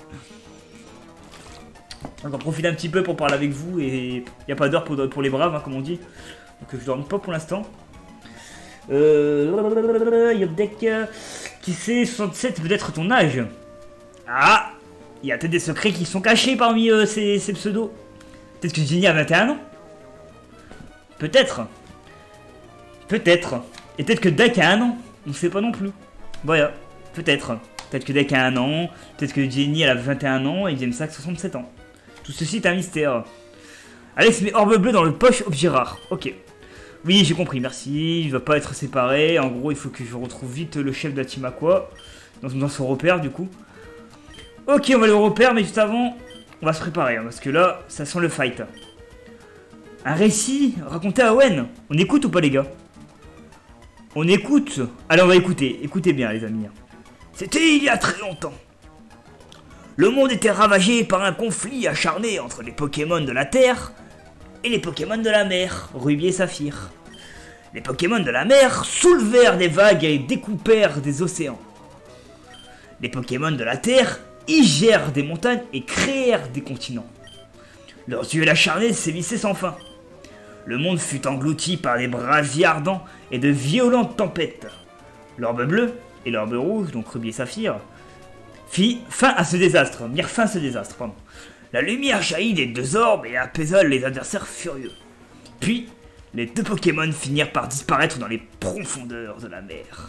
Donc j'en profite un petit peu pour parler avec vous et il n'y a pas d'heure pour les braves, hein, comme on dit. Donc je dorme pas pour l'instant. Yopdeck, qui sait, 67 peut-être ton âge. Ah, il y a peut-être des secrets qui sont cachés parmi ces pseudos. Peut-être que Jenny a 21 ans. Peut-être. Peut-être. Et peut-être que Deck a 1 an. On ne sait pas non plus. Voilà, peut-être. Peut-être que Deck a 1 an. Peut-être que Jenny elle a 21 ans et James Sack 67 ans. Tout ceci est un mystère. Alex met orbe bleu dans le poche objet rare. Ok. Oui, j'ai compris, merci. Il va pas être séparé. En gros, il faut que je retrouve vite le chef de la team Aqua. Dans son repère, du coup. Ok, on va aller au repère, mais juste avant, on va se préparer. Hein, parce que là, ça sent le fight. Un récit raconté à Owen. On écoute ou pas, les gars? On écoute. Allez, on va écouter. Écoutez bien, les amis. C'était il y a très longtemps. Le monde était ravagé par un conflit acharné entre les Pokémon de la Terre et les Pokémon de la mer, Ruby et Saphir. Les Pokémon de la mer soulevèrent des vagues et découpèrent des océans. Les Pokémon de la Terre igèrent des montagnes et créèrent des continents. Leurs duels acharnés sévissaient sans fin. Le monde fut englouti par des brasiers ardents et de violentes tempêtes. L'orbe bleu et l'orbe rouge, donc Ruby et Saphir, mirent fin à ce désastre, pardon. La lumière jaillit des 2 orbes et apaisa les adversaires furieux. Puis, les 2 Pokémon finirent par disparaître dans les profondeurs de la mer.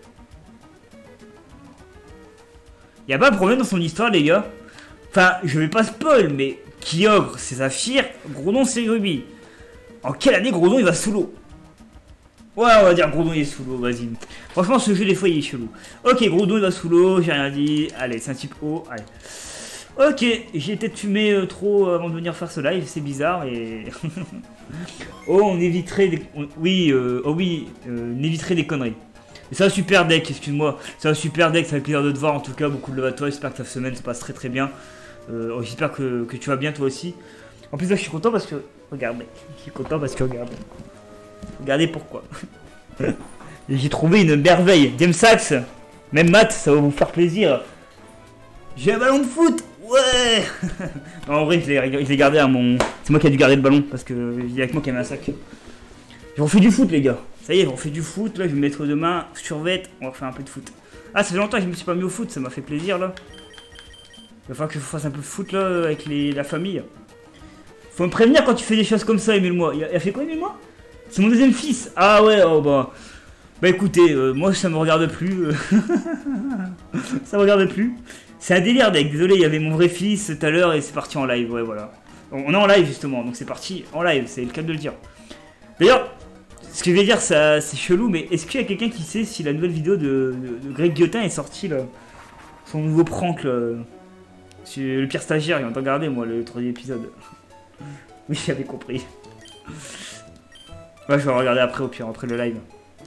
Y'a pas de problème dans son histoire, les gars. Enfin, je vais pas spoil, mais Kyogre c'est Saphir, Groudon c'est Ruby. En quelle année Groudon il va sous l'eau? Ouais, on va dire Groudon il est sous l'eau, vas-y. Franchement, ce jeu des fois il est chelou. Ok, Groudon il va sous l'eau, j'ai rien dit. Allez, c'est un type eau, allez. Ok, j'ai peut-être fumé trop avant de venir faire ce live, c'est bizarre et... oh, on éviterait des... Oui, on éviterait des conneries. C'est un super deck, excuse-moi. C'est un super deck, ça fait plaisir de te voir en tout cas. Beaucoup de love à toi, j'espère que ta semaine se passe très très bien. J'espère que tu vas bien toi aussi. En plus là je suis content parce que... Regardez, je suis content parce que regardez pourquoi. J'ai trouvé une merveille. James Sax, même Matt, ça va vous faire plaisir. J'ai un ballon de foot. Ouais. Non, en vrai, je l'ai gardé à mon... C'est moi qui ai dû garder le ballon parce que il y a avec moi qui avait un sac. J'ai refait du foot, les gars. Ça y est, j'ai refait du foot. Là, je vais me mettre demain survêt. On va faire un peu de foot. Ah, ça fait longtemps que je me suis pas mis au foot. Ça m'a fait plaisir, là. Il va falloir que je fasse un peu de foot, là, avec la famille. Faut me prévenir quand tu fais des choses comme ça, Emile-moi. Il a fait quoi, Emile-moi? C'est mon deuxième fils. Ah ouais, oh bah... Bah écoutez, moi ça me regarde plus. Ça me regarde plus. C'est un délire deck, désolé, il y avait mon vrai fils tout à l'heure et c'est parti en live, ouais voilà. On est en live justement, donc c'est parti en live, c'est le cas de le dire. D'ailleurs, ce que je vais dire, c'est chelou, mais est-ce qu'il y a quelqu'un qui sait si la nouvelle vidéo de Greg Guillotin est sortie là? Son nouveau prank là. Sur le pire stagiaire, il a regardé moi le 3e épisode. Oui, j'avais compris. Ouais, je vais regarder après au pire, après le live.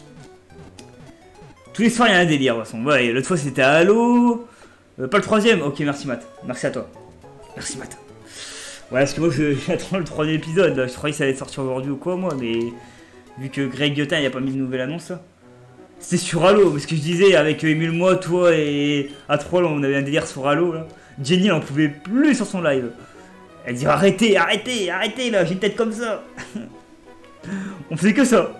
Tous les soirs, il y a un délire, de toute façon. Ouais, l'autre fois, c'était Halo. Pas le troisième. Ok, merci, Matt. Merci à toi. Merci, Matt. Ouais, parce que moi, j'attends le troisième épisode. Là. Je croyais que ça allait sortir aujourd'hui ou quoi, moi, mais... Vu que Greg Guillotin, il a pas mis de nouvelle annonce, là. C'était sur Halo, parce que je disais, avec Emile, moi, toi et A3, là, on avait un délire sur Halo, là. Jenny, elle en pouvait plus sur son live. Elle dit, arrêtez, arrêtez, arrêtez, là, j'ai une tête comme ça. On faisait que ça.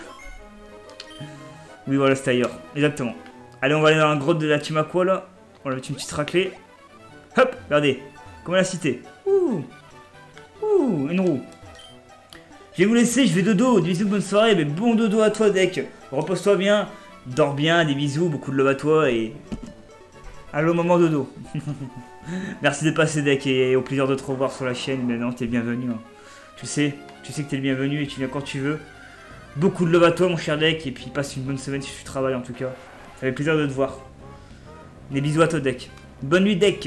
Oui, voilà, c'était ailleurs. Exactement. Allez, on va aller dans la grotte de la team Aqua, là. On va mettre une petite raclée. Hop, regardez. Comme la cité. Ouh. Ouh, une roue. Je vais vous laisser, je vais dodo. Des bisous, bonne soirée. Mais bon dodo à toi, Deck. Repose-toi bien. Dors bien, des bisous, beaucoup de love à toi. Et... Allô, maman dodo. Merci de passer, Deck. Et au plaisir de te revoir sur la chaîne. Maintenant, t'es bienvenu. Hein. Tu sais que t'es le bienvenu et tu viens quand tu veux. Beaucoup de love à toi, mon cher Deck. Et puis, passe une bonne semaine si tu travailles, en tout cas. Ça fait plaisir de te voir. Des bisous à toi, Deck. Bonne nuit, Deck.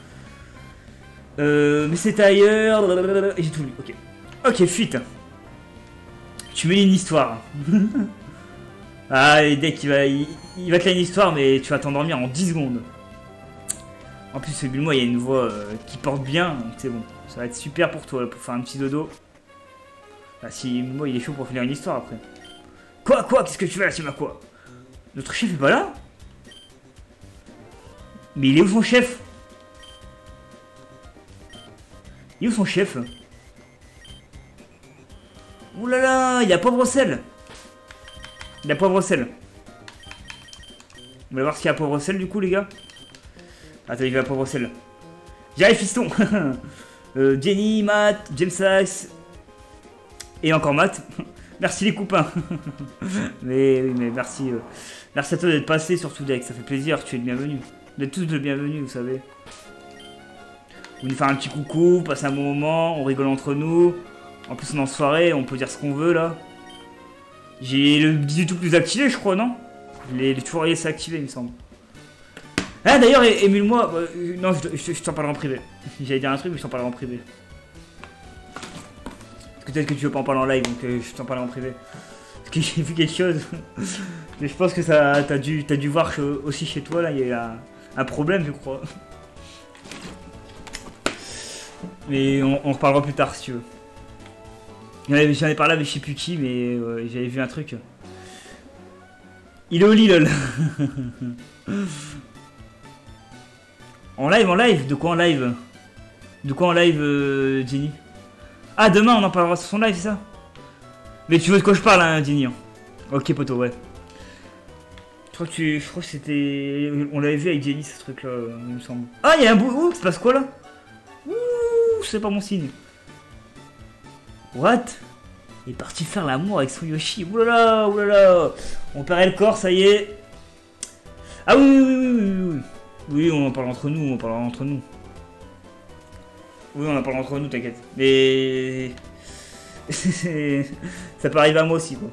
Mais c'était ailleurs. J'ai tout lu, ok. Ok, fuite. Tu mets une histoire. Ah, et Deck, il va te lire une histoire, mais tu vas t'endormir en 10 secondes. En plus, celui-là, il y a une voix qui porte bien, donc c'est bon. Ça va être super pour toi, là, pour faire un petit dodo. Ah, si moi, il est chaud pour finir une histoire après. Quoi, qu'est-ce que tu fais là, tu m'as quoi? Notre chef est pas là? Mais il est où son chef? Il est où son chef? Ouh là là, il y a pauvre sel. Il y a pauvre sel. On va voir ce qu'il y a à pauvre sel du coup les gars. Attends, il va à pauvre sel. J'arrive fiston. Jenny, Matt, James Sachs. Et encore Matt. Merci les copains. mais oui, mais merci. Merci à toi d'être passé surtout Deck, ça fait plaisir, tu es le bienvenu. Vous êtes tous le bienvenu, vous savez. Vous nous faire un petit coucou, passer un bon moment, on rigole entre nous. En plus on est en soirée, on peut dire ce qu'on veut là. J'ai le YouTube plus activé je crois, non? Les toujours laissé activé il me semble. Ah d'ailleurs émule-moi, non je t'en parlerai en privé. J'allais dire un truc mais je t'en parlerai en privé. Parce que peut-être que tu veux pas en parler en live donc je t'en parlerai en privé. Parce que j'ai vu quelque chose. Mais je pense que ça t'as dû voir aussi chez toi là, il y a un problème je crois. Mais on reparlera plus tard si tu veux. J'en ai parlé avec je sais plus qui, mais j'avais vu un truc. Il est au lit, lol. En live? De quoi en live? De quoi en live, Jenny? Ah, demain on en parlera sur son live, c'est ça? Mais tu veux de quoi je parle, hein, Jenny? Ok, poto, ouais. Je crois que c'était... On l'avait vu avec Jenny, ce truc-là, il me semble. Ah, il y a un bout... Ouh, ça se passe quoi, là? Ouh, c'est pas mon signe. What? Il est parti faire l'amour avec son Yoshi. Oulala, oulala. On perd le corps, ça y est. Ah oui. Oui, on en parle entre nous, Oui, on en parle entre nous, t'inquiète. Mais... ça peut arriver à moi aussi, quoi.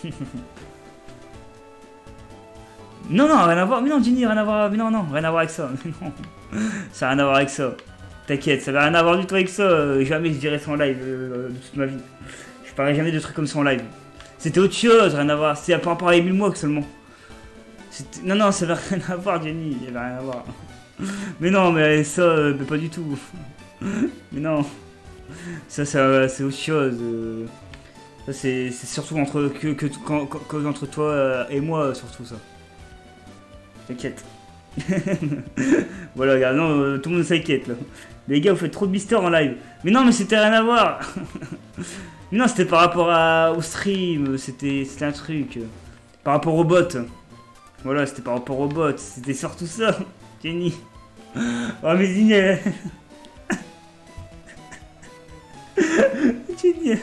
Non, rien à voir. Mais non, Jenny, rien à voir. Mais non, rien à voir avec ça. Non. Ça n'a rien à voir avec ça. T'inquiète, ça n'a rien à voir du tout avec ça. Jamais je dirais ça en live de toute ma vie. Je parlerai jamais de trucs comme ça en live. C'était autre chose, rien à voir. C'est par rapport à Emile Mock seulement. Non, ça n'avait rien à voir, Jenny. Il n'y avait rien à voir. Mais non, mais ça, mais pas du tout. Mais non. Ça c'est autre chose. Ça, c'est surtout entre entre toi et moi, surtout ça. T'inquiète. Voilà, regarde, non, tout le monde s'inquiète là. Les gars, vous faites trop de mystère en live. Mais non, mais c'était rien à voir. Mais non, c'était par rapport au stream. C'était un truc. Par rapport au bot. Voilà, c'était par rapport au bot. C'était surtout ça. Jenny. Oh, mais Jenny. Jenny.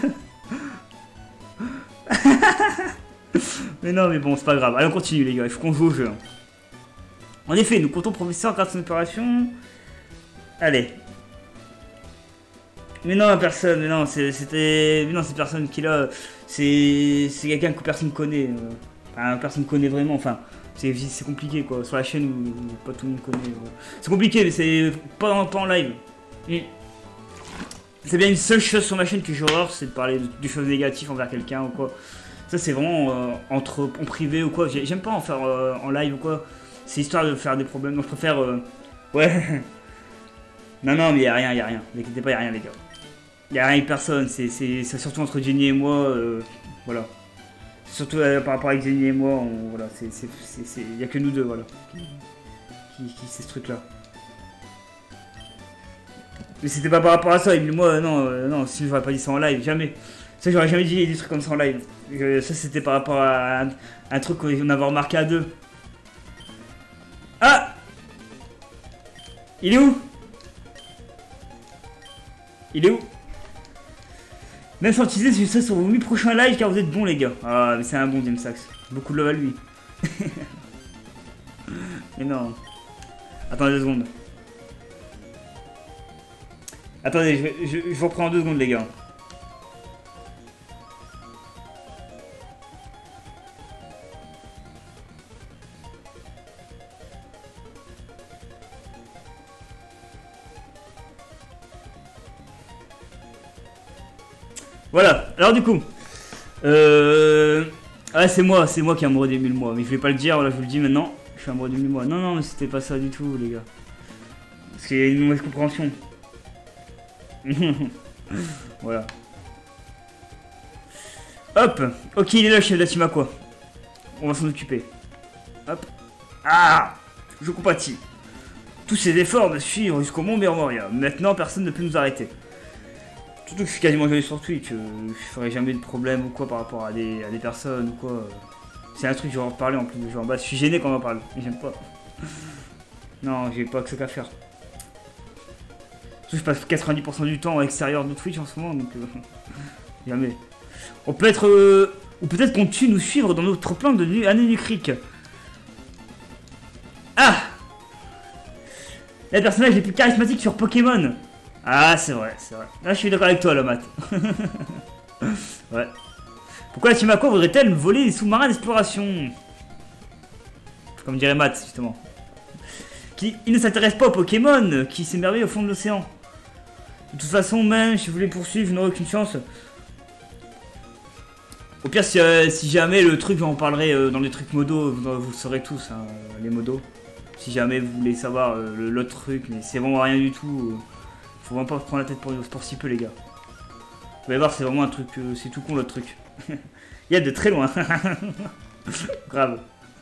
Mais non, mais bon, c'est pas grave. Allez, on continue, les gars. Il faut qu'on joue au jeu. En effet, nous comptons professeur grâce à une opération. Allez. Mais non, personne, mais non, c'était... Mais non, cette personne qui est là, c'est quelqu'un que personne connaît. Enfin, personne connaît vraiment, enfin, c'est compliqué, quoi. Sur la chaîne où pas tout le monde connaît. C'est compliqué, mais c'est pas en live. C'est bien une seule chose sur ma chaîne que j'ai horreur, c'est de parler de choses négatives envers quelqu'un ou quoi. Ça c'est vraiment en privé ou quoi. J'aime pas en faire en live ou quoi. C'est histoire de faire des problèmes. Donc je préfère... Ouais. Non, mais y'a rien. Ne inquiétez pas, y'a rien les gars. Y'a rien avec personne. C'est surtout entre Jenny et moi. Voilà. Surtout par rapport avec Jenny et moi. Voilà. Y'a que nous deux, voilà. Qui c'est ce truc là. Mais c'était pas par rapport à ça, et moi non, sinon j'aurais pas dit ça en live, jamais. Ça j'aurais jamais dit des trucs comme ça en live. Ça c'était par rapport à un truc qu'on avait remarqué à deux. Ah! Il est où? Il est où? Même sans teaser, c'est ça sur vos 8 prochains lives car vous êtes bons les gars. Ah mais c'est un bon James Sax. Beaucoup de love à lui. Mais non. Attendez 2 secondes. Attendez, je vous reprends en 2 secondes les gars. Voilà, alors du coup. Ah c'est moi qui ai amoureux des 1000 mois. Mais je vais pas le dire, voilà, je vous le dis maintenant. Je suis amoureux des 1000 mois. Non, mais c'était pas ça du tout les gars. Parce qu'il y a une mauvaise compréhension. Voilà. Hop. Ok, il est là, le chef de la team à quoi. On va s'en occuper. Hop. Ah, je compatis. Tous ces efforts me suivent jusqu'au Mont Moria. Maintenant, personne ne peut nous arrêter. Surtout que je suis quasiment jamais sur Twitch. Je ferai jamais de problème ou quoi par rapport à des personnes ou quoi. C'est un truc que je vais en reparler en plus de genre. Bah, je suis gêné quand on en parle. J'aime pas. Non, j'ai pas que ça qu'à faire. Je passe 90% du temps à l'extérieur de Twitch en ce moment, donc jamais. On peut être... ou peut-être qu'on tue nous suivre dans notre plan de Anenucric. Ah! Les personnages les plus charismatiques sur Pokémon. Ah, c'est vrai. Là, je suis d'accord avec toi, là, Matt. Ouais. Pourquoi la team Aqua voudrait-elle voler des sous-marins d'exploration? Comme dirait Matt, justement. Il ne s'intéresse pas aux Pokémon qui s'émerveillent au fond de l'océan. De toute façon, même si vous voulez poursuivre, je n'aurai aucune chance. Au pire, si jamais le truc, j'en parlerai dans les trucs modos, vous le saurez tous, hein, les modos. Si jamais vous voulez savoir l'autre truc, mais c'est vraiment rien du tout. Faut vraiment pas prendre la tête pour si peu, les gars. Vous allez voir, c'est vraiment un truc, c'est tout con l'autre truc. Il y a de très loin. Grave.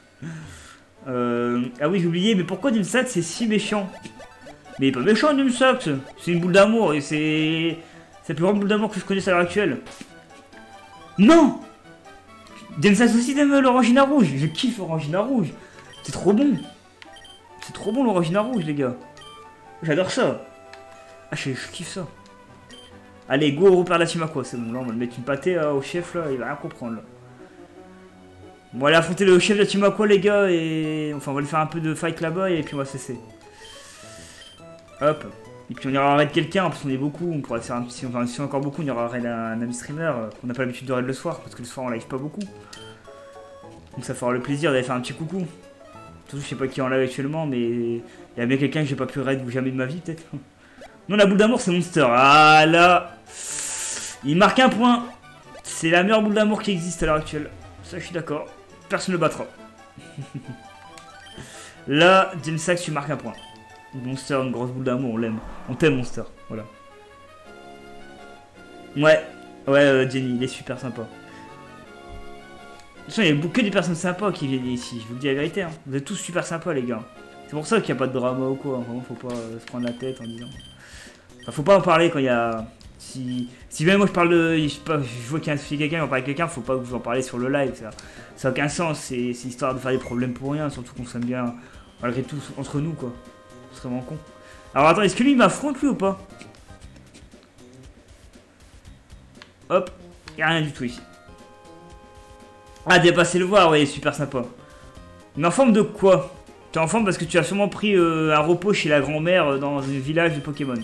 Ah oui, j'ai oublié, mais pourquoi Dimsax c'est si méchant? Mais il est pas méchant, Dimsax. C'est une boule d'amour et c'est la plus grande boule d'amour que je connaisse à l'heure actuelle. Non! Dimsax aussi aime l'orangina rouge. Je kiffe l'orangina rouge. C'est trop bon. C'est trop bon l'orangina rouge, les gars. J'adore ça. Ah, je kiffe ça. Allez, go, on repère la team à quoi? C'est bon, là, on va le mettre une pâtée au chef, là. Il va rien comprendre, là. Bon, on va aller affronter le chef de la team à quoi, les gars, et... Enfin, on va lui faire un peu de fight là-bas, et puis on va cesser. Hop. Et puis on ira raid quelqu'un, parce qu'on est beaucoup, on pourra faire un petit... Enfin, si on est encore beaucoup, on ira raid un ami streamer, qu'on n'a pas l'habitude de raid le soir, parce que le soir, on live pas beaucoup. Donc ça fera le plaisir d'aller faire un petit coucou. Surtout, je sais pas qui est en live actuellement, mais... Il y a bien quelqu'un que j'ai pas pu raid ou jamais de ma vie, peut-être. Non, la boule d'amour, c'est Monster. Ah, là... Il marque un point. C'est la meilleure boule d'amour qui existe à l'heure actuelle. Ça, je suis d'accord. Personne ne le battra. Là, Dimsax, tu marques un point. Monster, une grosse boule d'amour, on l'aime. On t'aime, Monster. Voilà. Ouais, Jenny, il est super sympa. De toute façon, il y a que des personnes sympas qui viennent ici. Je vous le dis la vérité. Hein. Vous êtes tous super sympas, les gars. C'est pour ça qu'il n'y a pas de drama ou quoi. Vraiment, faut pas se prendre la tête en disant. Enfin, faut pas en parler quand il y a. Si même moi je parle de. Je vois qu'il y a un souci quelqu'un, on parle avec quelqu'un, faut pas que vous en parlez sur le live. Ça n'a aucun sens. C'est histoire de faire des problèmes pour rien. Surtout qu'on s'aime bien, malgré tout, entre nous, quoi. C'est vraiment con. Alors attends, est-ce que lui il m'affronte lui ou pas? Hop, il n'y a rien du tout ici. Ah, dépasser le voir, ouais, super sympa. Mais en forme de quoi? T'es en forme parce que tu as sûrement pris un repos chez la grand-mère dans un village de Pokémon.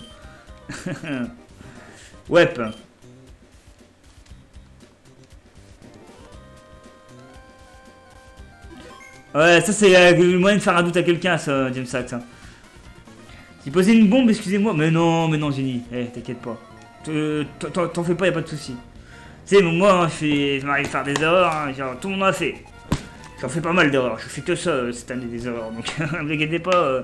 Ouais. Ouais, ça c'est le moyen de faire un doute à quelqu'un, ça, James Sax. Hein. J'ai posé une bombe, excusez-moi. Mais non, Jenny. Eh, t'inquiète pas. T'en fais pas, y a pas de souci. Tu sais, moi, je m'arrive à faire des erreurs, hein, genre, tout le monde en a fait. J'en fais pas mal d'erreurs, je fais que ça cette année, des erreurs, donc ne vous inquiétez pas.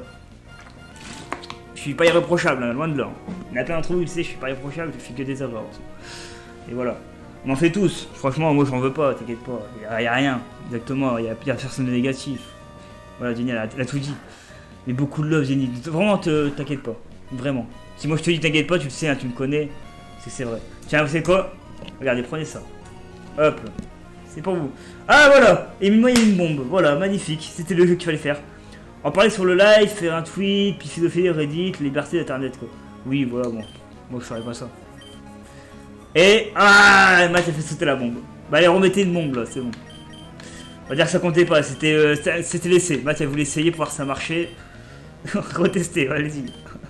Je suis pas irréprochable, hein, loin de là. Il y en a plein d'entre vous, tu sais, je suis pas irréprochable, je fais que des erreurs. Et voilà. On en fait tous. Franchement, moi j'en veux pas, t'inquiète pas. Y a rien, exactement, y a personne de négatif. Voilà, Jenny, elle a tout dit. Mais beaucoup de love, Jenny. Vraiment, t'inquiète pas. Vraiment. Si moi je te dis t'inquiète pas, tu le sais, hein, tu me connais. C'est vrai. Tiens, vous savez quoi? Regardez, prenez ça. Hop. C'est pour vous. Ah, voilà. Et moi, il y a une bombe. Voilà, magnifique. C'était le jeu qu'il fallait faire. En parler sur le live, faire un tweet, puis philosopher, Reddit, liberté d'internet, quoi. Oui, voilà, bon. Moi, je ferais pas ça. Et... Ah, Matt a fait sauter la bombe. Bah, allez, remettez une bombe, là, c'est bon. On va dire que ça comptait pas, c'était l'essai. Matt, elle voulait essayer pour voir si ça marchait. Retester, allez-y.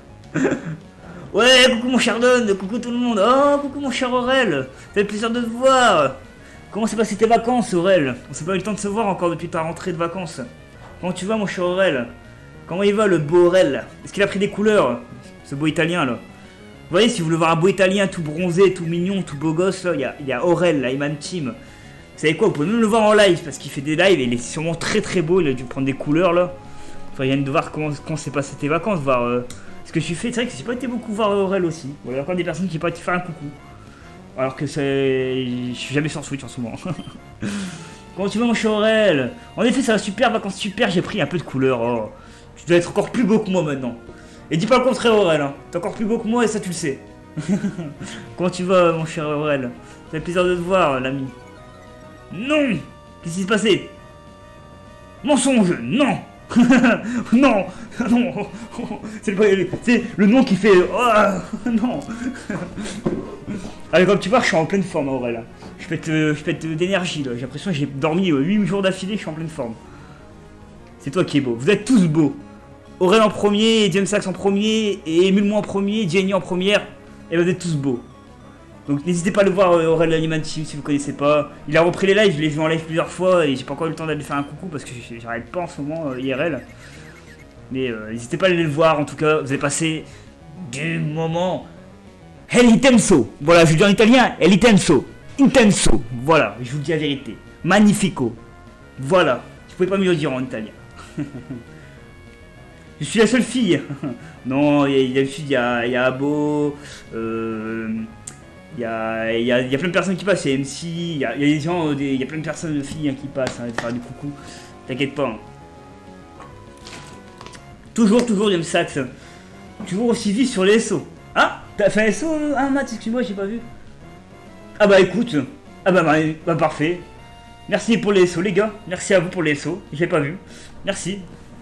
Ouais, coucou mon cher Don, coucou tout le monde. Oh, coucou mon cher Aurel. Ça fait plaisir de te voir. Comment s'est passé tes vacances, Aurel? On s'est pas eu le temps de se voir encore depuis ta rentrée de vacances. Comment tu vas, mon cher Aurel? Comment il va, le beau Aurel? Est-ce qu'il a pris des couleurs, ce beau italien, là? Vous voyez, si vous voulez voir un beau italien tout bronzé, tout mignon, tout beau gosse, là, il y a Aurel, la Iman Team. Vous savez quoi, vous pouvez même le voir en live, parce qu'il fait des lives et il est sûrement très très beau, il a dû prendre des couleurs, là. Enfin, il y a de voir comment s'est passé tes vacances, voir ce que tu fais. C'est vrai que j'ai pas été beaucoup voir Aurel aussi. Il y a encore des personnes qui n'ont pas été faire un coucou. Alors que je suis jamais sur Switch en ce moment. Comment tu vas, mon cher Aurel? En effet, ça va super, vacances super, j'ai pris un peu de couleur. Oh. Tu dois être encore plus beau que moi maintenant. Et dis pas le contraire, Aurel, hein. T'es encore plus beau que moi et ça tu le sais. Comment tu vas, mon cher Aurel? Ça fait plaisir de te voir, l'ami. Non! Qu'est-ce qui s'est passé? Mensonge! Non! Non! Non! C'est le nom qui fait... Oh, non! Allez, comme tu vois, je suis en pleine forme, Aurel. Je pète d'énergie, là. J'ai l'impression que j'ai dormi 8 jours d'affilée, je suis en pleine forme. C'est toi qui es beau. Vous êtes tous beaux. Aurel en premier, James Sax en premier, et Emile moi en premier, Jenny en première. Et vous êtes tous beaux. Donc n'hésitez pas à le voir, Aurel Animan Team, si vous connaissez pas. Il a repris les lives, je l'ai vu en live plusieurs fois, et j'ai pas encore eu le temps d'aller faire un coucou, parce que j'arrête pas en ce moment, IRL. Mais n'hésitez pas à aller le voir, en tout cas, vous avez passé du moment... El intenso. Voilà, je dis en italien, el intenso. Intenso. Voilà, je vous dis la vérité. Magnifico. Voilà, je pouvais pas mieux le dire en italien. Je suis la seule fille. Non, il y a Abo, il y a plein de personnes qui passent, il y a MC, il y a des gens, il y a plein de personnes de filles, hein, qui passent, hein, faire du coucou. T'inquiète pas. Hein. Toujours, James Sax. Toujours aussi vif sur les SO. Ah, t'as fait un SO, hein, Matt, excuse-moi, j'ai pas vu. Ah bah écoute, ah bah parfait. Merci pour les SO, les gars. Merci à vous pour les SO, j'ai pas vu. Merci.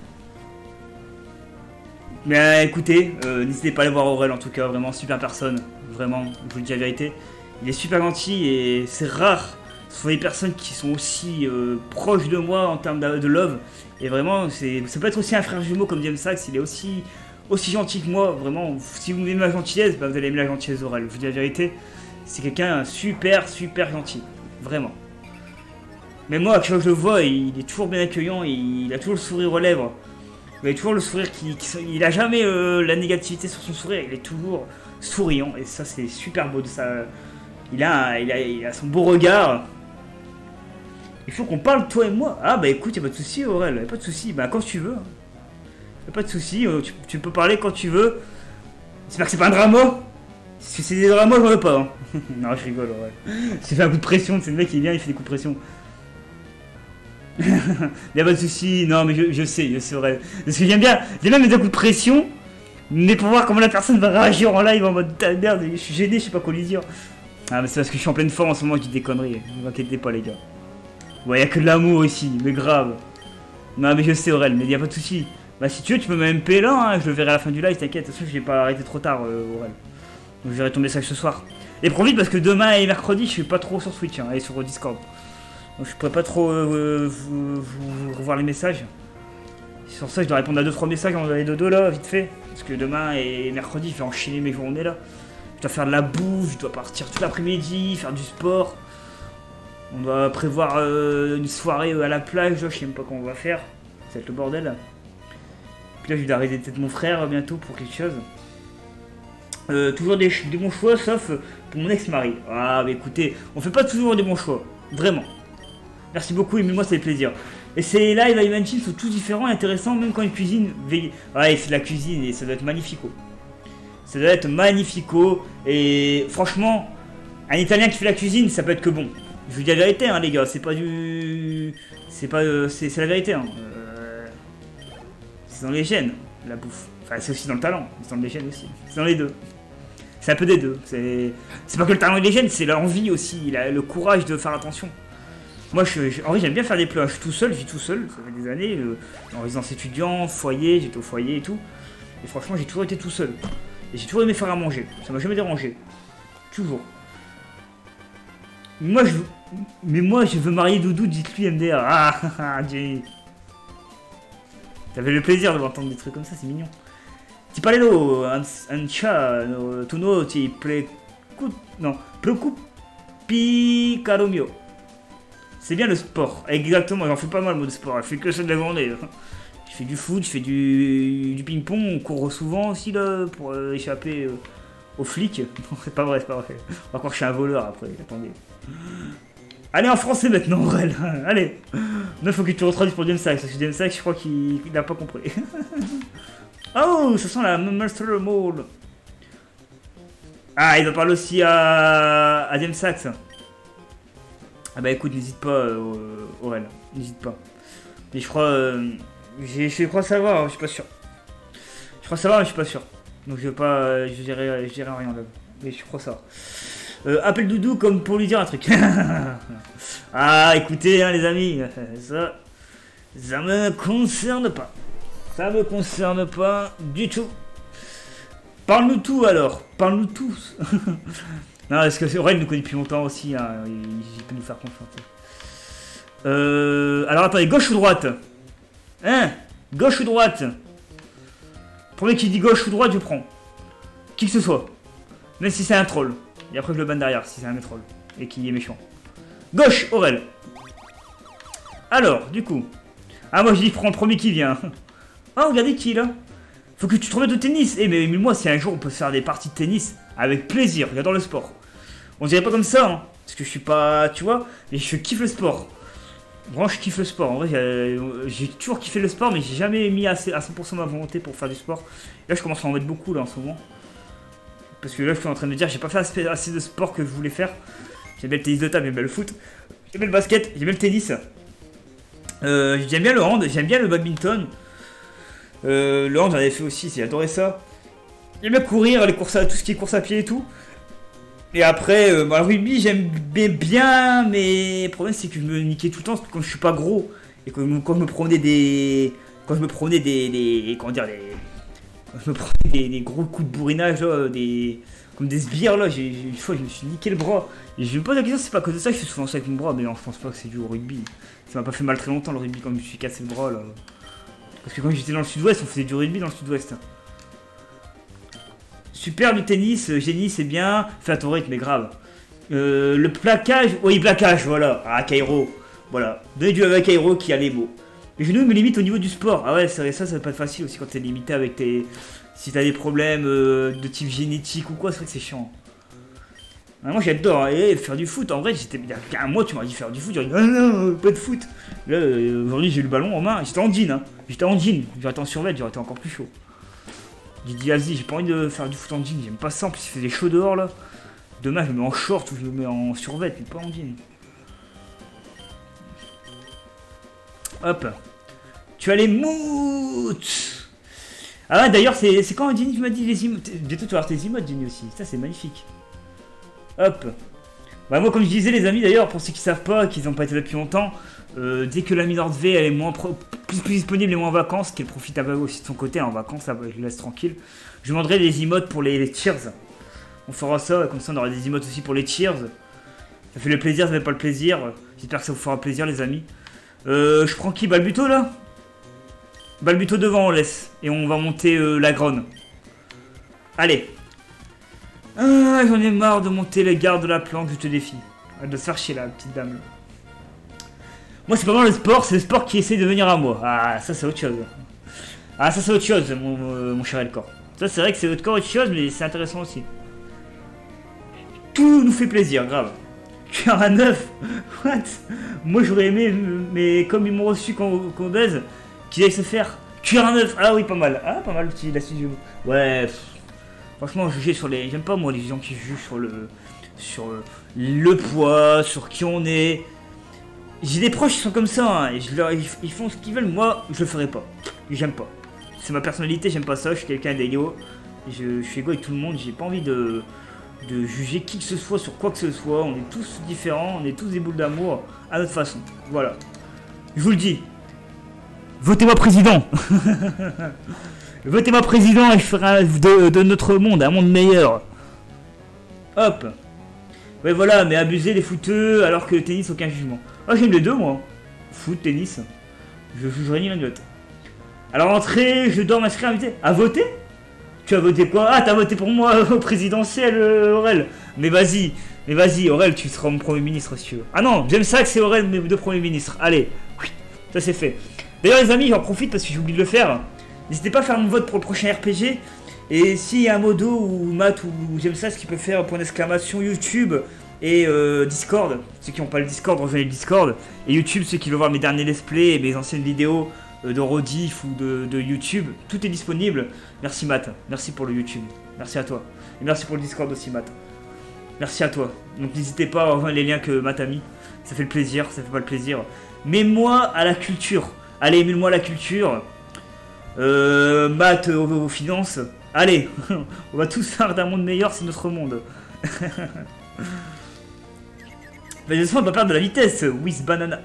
Mais écoutez, n'hésitez pas à aller voir Aurel, en tout cas, vraiment super personne. Vraiment, je vous le dis la vérité. Il est super gentil et c'est rare. Ce sont des personnes qui sont aussi proches de moi en termes de love. Et vraiment, ça peut être aussi un frère jumeau comme James Sax, il est aussi gentil que moi. Vraiment, si vous aimez ma gentillesse, bah vous allez aimer la gentillesse d'Aurel. Je vous dis la vérité, c'est quelqu'un super gentil. Vraiment. Mais moi, à chaque fois que je le vois, il est toujours bien accueillant et il a toujours le sourire aux lèvres. Il a toujours le sourire il a jamais la négativité sur son sourire, il est toujours souriant et ça c'est super beau de ça. Il a son beau regard. Il faut qu'on parle toi et moi. Ah bah écoute, y'a pas de souci, Aurel, y'a pas de souci. Bah quand tu veux. Y'a pas de souci, tu peux parler quand tu veux. J'espère que c'est pas un drama. Si c'est des dramas, j'en veux pas. Hein. Non, je rigole, Aurel. J'ai fait un coup de pression, c'est le mec qui vient, il fait des coups de pression. Y'a pas de soucis, non mais je sais Aurel. Parce que j'aime bien mettre un coup de pression, mais pour voir comment la personne va réagir en live en mode merde, je suis gêné, je sais pas quoi lui dire. Ah mais c'est parce que je suis en pleine forme en ce moment, je dis des conneries, ne vous inquiétez pas les gars. Ouais, y'a que de l'amour ici, mais grave. Non mais je sais Aurel, mais y'a pas de soucis. Bah si tu veux, tu peux même MP là, hein, je le verrai à la fin du live, t'inquiète, de toute façon je vais pas arrêter trop tard Aurel. Donc je verrai ton message ce soir. Et profite parce que demain et mercredi je suis pas trop sur Switch, hein, et sur Discord. Donc je pourrais pas trop vous revoir les messages. Sur ça, je dois répondre à 2-3 messages en les dodo là, vite fait. Parce que demain et mercredi, je vais enchaîner mes journées là. Je dois faire de la bouffe, je dois partir tout l'après-midi, faire du sport. On doit prévoir une soirée à la plage, là, je sais même pas comment on va faire. Ça va être le bordel. Puis là, je vais arrêter peut-être mon frère bientôt pour quelque chose. Toujours des bons choix, sauf pour mon ex-mari. Ah, mais écoutez, on fait pas toujours des bons choix. Vraiment. Merci beaucoup, aimez-moi, ça fait plaisir. Et ces lives à Imagine sont tous différents et intéressants, même quand ils cuisinent. Ouais, c'est de la cuisine et ça doit être magnifico. Ça doit être magnifico. Et franchement, un Italien qui fait la cuisine, ça peut être que bon. Je vous dis la vérité, hein, les gars, c'est pas du. C'est pas. C'est la vérité, hein. C'est dans les gènes, la bouffe. Enfin, c'est aussi dans le talent, c'est dans les gènes aussi. C'est dans les deux. C'est un peu des deux. C'est pas que le talent et les gènes, c'est l'envie aussi, le courage de faire attention. Moi, en vrai, j'aime bien faire des plats. Je suis tout seul, je vis tout seul, ça fait des années. En résidence étudiante, foyer, j'étais au foyer et tout. Et franchement, j'ai toujours été tout seul. Et j'ai toujours aimé faire à manger. Ça m'a jamais dérangé. Toujours. Mais moi, je veux marier Doudou, dites-lui MDR. Ah, Jenny. T'avais le plaisir de m'entendre des trucs comme ça, c'est mignon. Ti parlo ancia, tu no ti preoccupi caro mio. C'est bien le sport, exactement, j'en fais pas mal moi de sport, je fais que ça de la journée. Je fais du foot, je fais du ping-pong, on court souvent aussi là pour échapper aux flics. Non, c'est pas vrai, c'est pas vrai. On va croire que je suis un voleur après, attendez. Allez en français maintenant, Aurel. Allez. Non, faut que tu retraduises pour James Sachs, parce que James Sachs, je crois qu'il n'a pas compris. Oh, ça sent la Monster Mall. Ah, il va parler aussi à James Sachs. Ah bah écoute, n'hésite pas, Aurel. N'hésite pas. Mais je crois savoir, je suis pas sûr. Je crois savoir, mais je suis pas sûr. Donc je vais pas, je dirai rien là. Mais je crois ça. Appelle Doudou comme pour lui dire un truc. Ah, écoutez, hein, les amis, ça me concerne pas. Ça me concerne pas du tout. Parle-nous tout alors. Parle-nous tous. Non, parce que Aurel nous connaît depuis longtemps aussi. Hein, il peut nous faire confiance. Alors attendez, gauche ou droite? Hein? Gauche ou droite? Premier qui dit gauche ou droite, je prends. Qui que ce soit. Même si c'est un troll. Et après je le banne derrière si c'est un troll. Et qui est méchant. Gauche, Aurel. Alors, du coup. Ah, moi je dis prends le premier qui vient. Ah, regardez qui là. Faut que tu te remettes au tennis. Eh, mais moi, si un jour on peut faire des parties de tennis, avec plaisir, j'adore le sport. On dirait pas comme ça, hein. Parce que je suis pas. Tu vois. Mais je kiffe le sport. Vraiment, je kiffe le sport. En vrai, j'ai toujours kiffé le sport, mais j'ai jamais mis à 100% ma volonté pour faire du sport. Et là, je commence à en mettre beaucoup là en ce moment. Parce que là, je suis en train de me dire, j'ai pas fait assez de sport que je voulais faire. J'aime bien le tennis de table, j'aime bien le foot, j'aime bien le basket, j'aime bien le tennis. J'aime bien le hand, j'aime bien le badminton. Le hand, j'en avais fait aussi, j'ai adoré ça. J'aime bien courir, tout ce qui est course à pied et tout. Et après, le rugby, j'aime bien, mais le problème c'est que je me niquais tout le temps quand je suis pas gros. Et quand je me prenais des. Quand je me prenais des. Comment dire, quand je me prenais des gros coups de bourrinage, là, comme des sbires, là, une fois je me suis niqué le bras. Et je me pose la question, c'est pas à cause de ça que je fais souvent ça avec mon bras, mais non, je pense pas que c'est dû au rugby. Ça m'a pas fait mal très longtemps le rugby quand je me suis cassé le bras, là. Parce que quand j'étais dans le sud-ouest, on faisait du rugby dans le sud-ouest. Super du tennis, génie, c'est bien. Fais à ton rythme, mais grave. Le plaquage, oui, plaquage, voilà. Ah, Cairo, voilà. Donnez du avec Cairo qui a les mots. Les genoux me limitent au niveau du sport. Ah ouais, ça va pas être facile aussi quand t'es limité avec tes. Si t'as des problèmes de type génétique ou quoi, c'est vrai que c'est chiant. Ah, moi j'adore hein, faire du foot. En vrai, il y a un mois, tu m'as dit faire du foot. J'aurais dit, ah non, pas de foot. Là, aujourd'hui, j'ai eu le ballon en main. J'étais en jean, hein. J'aurais été en survêt, j'aurais été encore plus chaud. J'ai dit, vas-y, j'ai pas envie de faire du foot en jean. J'aime pas ça. En plus, il faisait chaud dehors là. Demain, je me mets en short ou je me mets en survêt, mais pas en jean. Hop. Tu as les moutes. Ah ouais, d'ailleurs, c'est quand Jenny tu m'as dit les emotes. Bientôt tu vas avoir tes emotes, Jenny aussi. Ça, c'est magnifique. Hop. Bah moi, comme je disais, les amis, d'ailleurs, pour ceux qui savent pas, qui n'ont pas été là depuis longtemps, dès que la Minord V elle est plus disponible et moins en vacances, qu'elle profite aussi de son côté en vacances, là, je le laisse tranquille, je demanderai des emotes pour les cheers. On fera ça, comme ça on aura des emotes aussi pour les cheers. Ça fait le plaisir, ça fait pas le plaisir. J'espère que ça vous fera plaisir, les amis. Je prends qui? Balbuto là? Balbuto devant, on laisse. Et on va monter la Gronne. Allez. Ah, j'en ai marre de monter les gardes de la planque, je te défie. De se faire chier là, petite dame. Là. Moi, c'est pas mal le sport, c'est le sport qui essaie de venir à moi. Ah, ça c'est autre chose. Ah, ça c'est autre chose, mon cher Elcor. Ça, c'est vrai que c'est encore autre chose, mais c'est intéressant aussi. Tout nous fait plaisir, grave. Cuir à 9. What? Moi, j'aurais aimé, mais comme ils m'ont reçu qu'on baise, qu'ils aillent se faire cuir à 9. Ah oui, pas mal. Ah, pas mal, petit la studio. Ouais. Franchement, juger sur les... J'aime pas, moi, les gens qui jugent sur le poids, sur qui on est. J'ai des proches qui sont comme ça, hein, et ils font ce qu'ils veulent. Moi, je le ferai pas. J'aime pas. C'est ma personnalité, j'aime pas ça. Je suis quelqu'un d'égo. Je suis égo avec tout le monde. J'ai pas envie de juger qui que ce soit sur quoi que ce soit. On est tous différents, on est tous des boules d'amour à notre façon. Voilà. Je vous le dis. Votez-moi président. Votez-moi président et je ferai de notre monde un monde meilleur. Hop. Ouais, voilà, mais abuser les footeux alors que le tennis, aucun jugement. Ah, j'aime les deux, moi. Foot, tennis. Je jugerai ni l'un ni l'autre. Alors, entrée, je dois m'inscrire à inviter. À voter? Tu as voté quoi? Ah, t'as voté pour moi au présidentiel, Aurel. Mais vas-y, Aurel, tu seras mon premier ministre si tu veux. Ah non, j'aime ça que c'est Aurel, mes deux premiers ministres. Allez, oui, ça c'est fait. D'ailleurs, les amis, j'en profite parce que j'ai oublié de le faire. N'hésitez pas à faire mon vote pour le prochain RPG. Et s'il y a un modo ou Matt ou j'aime ça, ce qu'il peut faire point d'exclamation YouTube et Discord. Ceux qui n'ont pas le Discord, rejoignez le Discord. Et YouTube, ceux qui veulent voir mes derniers let's play et mes anciennes vidéos de rediff ou de YouTube, tout est disponible. Merci Matt, merci pour le YouTube, merci à toi. Et merci pour le Discord aussi Matt. Merci à toi. Donc n'hésitez pas à rejoindre les liens que Matt a mis. Ça fait le plaisir, ça fait pas le plaisir. Mets-moi à la culture. Allez, mets-moi à la culture. Matt aux finances. Allez, on va tous faire d'un monde meilleur, c'est notre monde. Mais j'espère ne pas perdre de la vitesse, Whiz Banana.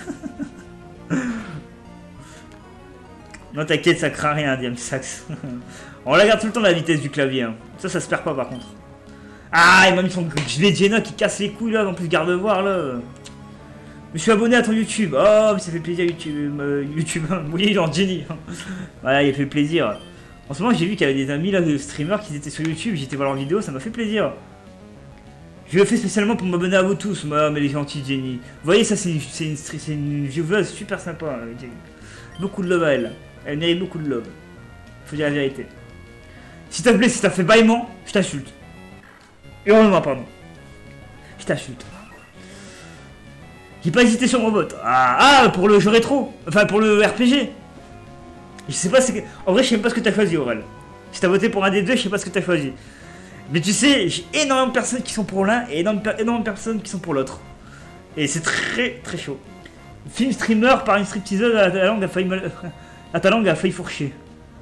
Non, t'inquiète, ça craint rien, Diam Sax. On la garde tout le temps la vitesse du clavier. Hein. Ça se perd pas par contre. Ah, il m'a mis son gilet Jenna qui casse les couilles là, en plus garde-voir là. Je me suis abonné à ton YouTube. Oh, mais ça fait plaisir YouTube. YouTube, oui, genre Jenny. Voilà, il a fait plaisir. En ce moment, j'ai vu qu'il y avait des amis là de streamers qui étaient sur YouTube. J'étais voir leurs vidéos, ça m'a fait plaisir. Je le fais spécialement pour m'abonner à vous tous. Mais elle est gentille, Jenny. Vous voyez, ça, c'est une vieweuse super sympa, Jenny. Beaucoup de love à elle. Elle mérite beaucoup de love. Faut dire la vérité. S'il te plaît, si t'as fait bâillement, je t'insulte. Hurlement, pardon. Je t'insulte. J'ai pas hésité sur mon vote. Ah, pour le jeu rétro. Enfin, pour le RPG. Je sais pas, en vrai, je sais même pas ce que t'as choisi, Aurel. Si t'as voté pour un des deux, je sais pas ce que t'as choisi. Mais tu sais, j'ai énormément de personnes qui sont pour l'un et énormément de personnes qui sont pour l'autre. Et c'est très très chaud. Film streamer par une stripteaseuse à ta langue a failli fourcher.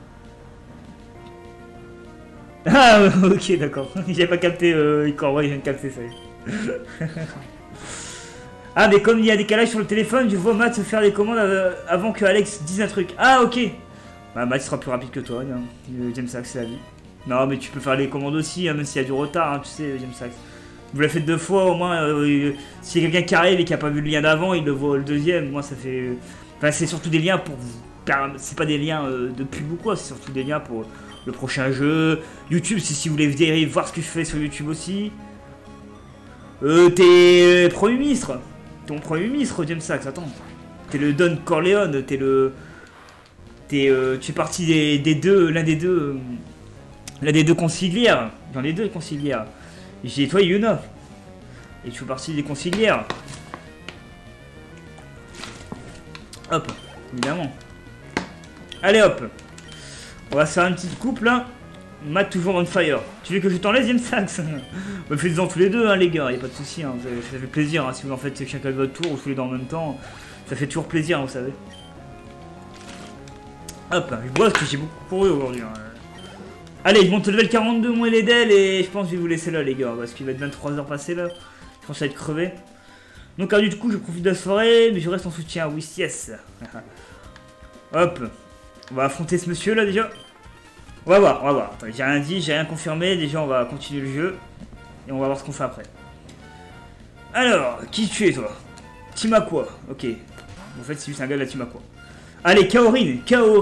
Ah, ok, d'accord. J'avais pas capté, ouais, je viens de capter ça. Ah, mais comme il y a des décalage sur le téléphone, je vois Matt se faire des commandes avant que Alex dise un truc. Ah, ok. Bah, Matt sera plus rapide que toi, James Sax, c'est la vie. Non, mais tu peux faire les commandes aussi, hein, même s'il y a du retard, hein, tu sais, James Sax. Vous l'avez fait 2 fois, au moins, s'il y a quelqu'un qui arrive et qui a pas vu le lien d'avant, il le voit le deuxième. Moi, ça fait... Enfin, c'est surtout des liens pour... C'est pas des liens de pub ou quoi, c'est surtout des liens pour le prochain jeu. YouTube, c'est si vous voulez venir voir ce que je fais sur YouTube aussi. T'es Premier ministre. Ton Premier ministre, James Sax, attends. T'es le Don Corleone, tu fais partie des deux, l'un des deux conciliaires. Dans les deux conciliaires. J'ai toi Yuna. Et tu fais partie des conciliaires. Hop, évidemment. Allez hop. On va se faire une petite coupe là. Matt toujours on fire. Tu veux que je t'en laisse, James Sax? Faites-en tous les deux, hein, les gars, y a pas de souci. Hein. Ça fait plaisir hein, si vous en faites chacun de votre tour ou tous les deux en même temps. Ça fait toujours plaisir, hein, vous savez. Hop, je bois parce que j'ai beaucoup couru aujourd'hui. Hein. Allez, je monte le level 42 moins les DL et je pense que je vais vous laisser là, les gars, parce qu'il va être 23h passé là. Je pense à être crevé. Donc, du coup, je profite de la soirée, mais je reste en soutien. Oui, yes. Hop. On va affronter ce monsieur là déjà. On va voir, Attends, j'ai rien dit, j'ai rien confirmé. Déjà, on va continuer le jeu. Et on va voir ce qu'on fait après. Alors, qui tu es toi? Timakwa, ok. En fait, c'est juste un gars de la Timakwa. Allez, Kaorin.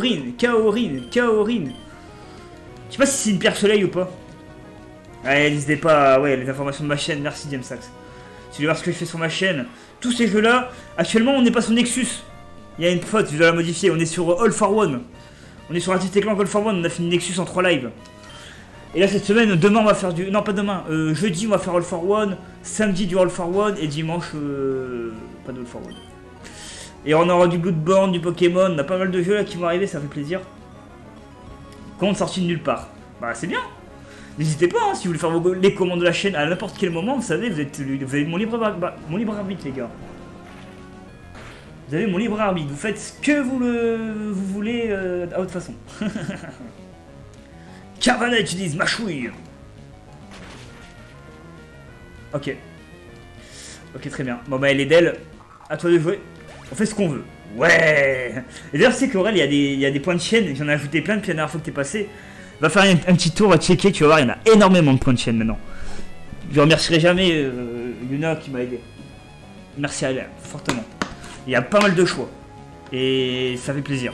Je sais pas si c'est une pierre soleil ou pas. Allez, n'hésitez pas, ouais, les informations de ma chaîne. Merci, James Sax. Si vous voulez voir ce que je fais sur ma chaîne, tous ces jeux-là, actuellement, on n'est pas sur Nexus. Il y a une faute, je dois la modifier. On est sur All for One. On est sur Ratchet & Clank All for One. On a fini Nexus en 3 lives. Et là cette semaine, demain on va faire du... Non pas demain, jeudi on va faire All for One, samedi du All for One et dimanche pas de All for One. Et on aura du Bloodborne, du Pokémon, on a pas mal de jeux là qui vont arriver, ça fait plaisir. Compte sorti de nulle part. Bah c'est bien. N'hésitez pas, hein, si vous voulez faire les commandes de la chaîne à n'importe quel moment, vous savez, vous avez mon libre arbitre les gars. Vous avez mon libre arbitre, vous faites ce que vous voulez à votre façon. Carvanet, tu dis, mâchouille. Ok. Ok, très bien. Bon bah, elle est d'elle. À toi de jouer. On fait ce qu'on veut. Ouais. Et d'ailleurs, c'est qu'Aurel, il y a des points de chaîne. J'en ai ajouté plein depuis la dernière fois que t'es passé. Va faire un petit tour à checker. Tu vas voir, il y en a énormément de points de chaîne maintenant. Je remercierai jamais Yuna qui m'a aidé. Merci à elle, fortement. Il y a pas mal de choix. Et ça fait plaisir.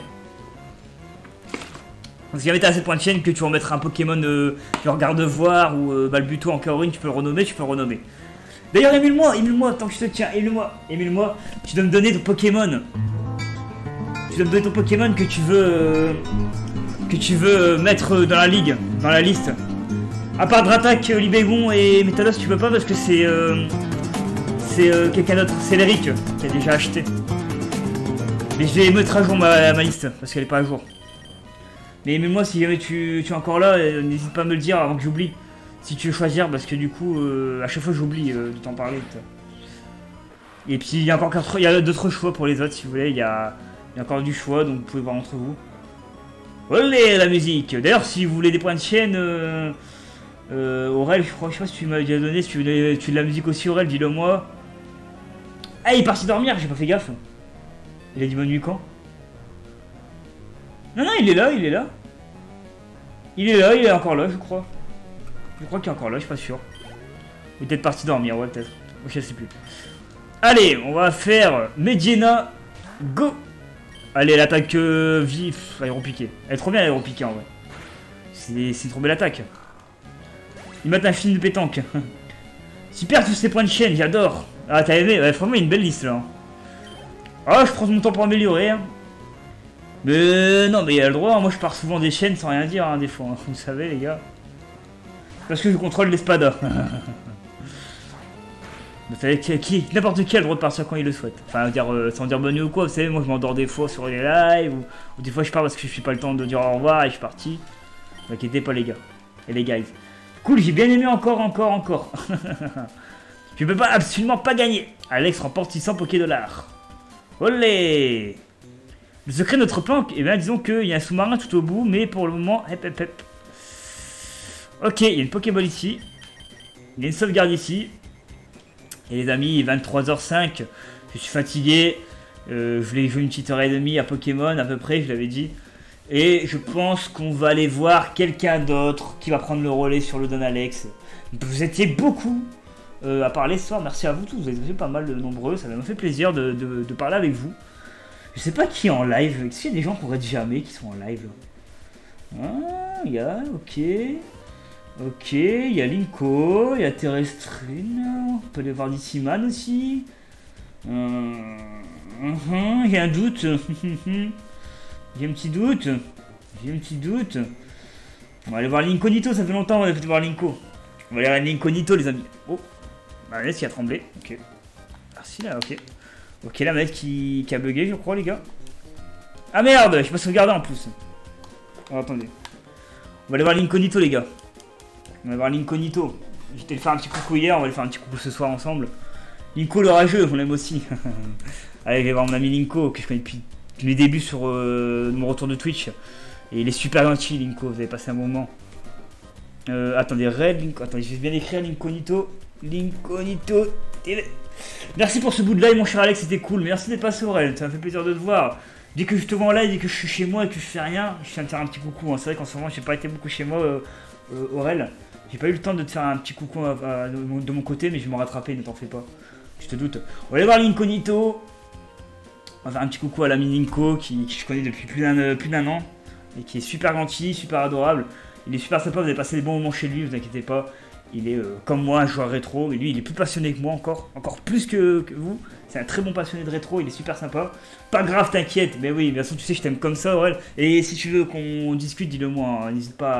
Donc si jamais t'as assez de points de chaîne que tu vas mettre un Pokémon genre Gardevoir ou Balbuto en Kaorin, tu peux le renommer, D'ailleurs, émule-moi, tant que je te tiens, émule-moi, tu dois me donner ton Pokémon. Tu dois me donner ton Pokémon que tu veux mettre dans la ligue, dans la liste. À part Dratak, Libégon et Metalos, tu peux pas parce que c'est quelqu'un d'autre, c'est l'Eric qui a déjà acheté. Mais je vais mettre à jour ma liste parce qu'elle est pas à jour. Mais moi si jamais tu es encore là, n'hésite pas à me le dire avant que j'oublie. Si tu veux choisir, parce que du coup, à chaque fois j'oublie de t'en parler. Et puis il y a encore d'autres choix pour les autres si vous voulez. Il y a encore du choix, donc vous pouvez voir entre vous. Olé la musique. D'ailleurs si vous voulez des points de chaîne, Aurel, je sais pas si tu m'as déjà donné, si tu veux de la musique aussi Aurel, dis-le moi. Ah il est parti dormir, j'ai pas fait gaffe. Il a dit bonne nuit quand? Non, il est là. Il est encore là, je crois. Je crois qu'il est encore là, je suis pas sûr. Il est peut-être parti dormir, ouais, peut-être. Je sais plus. Allez, on va faire Medina. Go! Allez, l'attaque vif, aéropiqué. Elle est trop bien, aéropiqué en vrai. C'est trop belle attaque. Ils mettent un film de pétanque. Super, tous ces points de chaîne, j'adore. Ah, t'as aimé? Ouais, vraiment, une belle liste là. Ah, je prends mon temps pour améliorer. Hein. Mais non, mais il y a le droit, moi je pars souvent des chaînes sans rien dire, hein, des fois, hein, vous savez les gars. Parce que je contrôle l'espada. Vous savez, n'importe qui a le droit de partir quand il le souhaite. Enfin, sans dire bonne nuit ou quoi, vous savez, moi je m'endors des fois sur les lives, ou des fois je pars parce que je suis pas le temps de dire au revoir et je suis parti. Ne vous inquiétez pas les gars, et les guys. Cool, j'ai bien aimé encore. Je peux absolument pas gagner. Alex remporte 600 Poké-dollars. Olé! Le secret de notre plan, eh bien disons qu'il y a un sous-marin tout au bout, mais pour le moment, hep. Ok, il y a une Pokéball ici. Il y a une sauvegarde ici. Et les amis, il est 23h05. Je suis fatigué. Je voulais jouer une petite heure et demie à Pokémon, à peu près, je l'avais dit. Et je pense qu'on va aller voir quelqu'un d'autre qui va prendre le relais sur le Don Alex. Vous étiez beaucoup à parler ce soir. Merci à vous tous, vous êtes pas mal nombreux. Ça m'a fait plaisir de parler avec vous. Je sais pas qui est en live. Est-ce qu'il y a des gens qu'on regarde jamais qui sont en live là? Ah, il y a, ok. Ok, il y a Linko, il y a Terrestrine. On peut aller voir d'ici Man aussi. Il y a un doute. J'ai un petit doute. On va aller voir Linkonito, ça fait longtemps qu'on a fait voir Linko. On va aller voir Linkonito les amis. Oh, bah laisse qui a tremblé. Ok. Merci là, ok. Ok, la manette qui a bugué, je crois, les gars. Ah merde, je peux pas sauvegarder en plus. Oh, attendez. On va aller voir Linkonito, les gars. On va voir Linkonito. J'étais le faire un petit coucou hier, on va le faire un petit coucou ce soir ensemble. Linko le rageux, on l'aime aussi. Allez, je vais voir mon ami Linko, que je connais depuis mes débuts sur mon retour de Twitch. Et il est super gentil, Linko, vous avez passé un moment. Attendez, Red, Linko. Attendez, je vais bien écrire Linkonito. Linkonito TV. Merci pour ce bout de live mon cher Alex, c'était cool. Merci d'être passé Aurel, ça m'a fait plaisir de te voir. Dès que je te vois en live, dès que je suis chez moi et que je fais rien, je viens de faire un petit coucou. Hein. C'est vrai qu'en ce moment j'ai pas été beaucoup chez moi Aurel. J'ai pas eu le temps de te faire un petit coucou de mon côté, mais je vais m'en rattraper, ne t'en fais pas. Je te doute. On va aller voir Linkonito. On va faire un petit coucou à l'ami Linko qui je connais depuis plus d'un an. Et qui est super gentil, super adorable. Il est super sympa, vous avez passé des bons moments chez lui, vous inquiétez pas. Il est comme moi un joueur rétro, mais lui il est plus passionné que moi encore plus que vous. C'est un très bon passionné de rétro, il est super sympa. Pas grave, t'inquiète, mais oui, de toute façon tu sais je t'aime comme ça, Aurel. Et si tu veux qu'on discute, dis-le moi, hein. N'hésite pas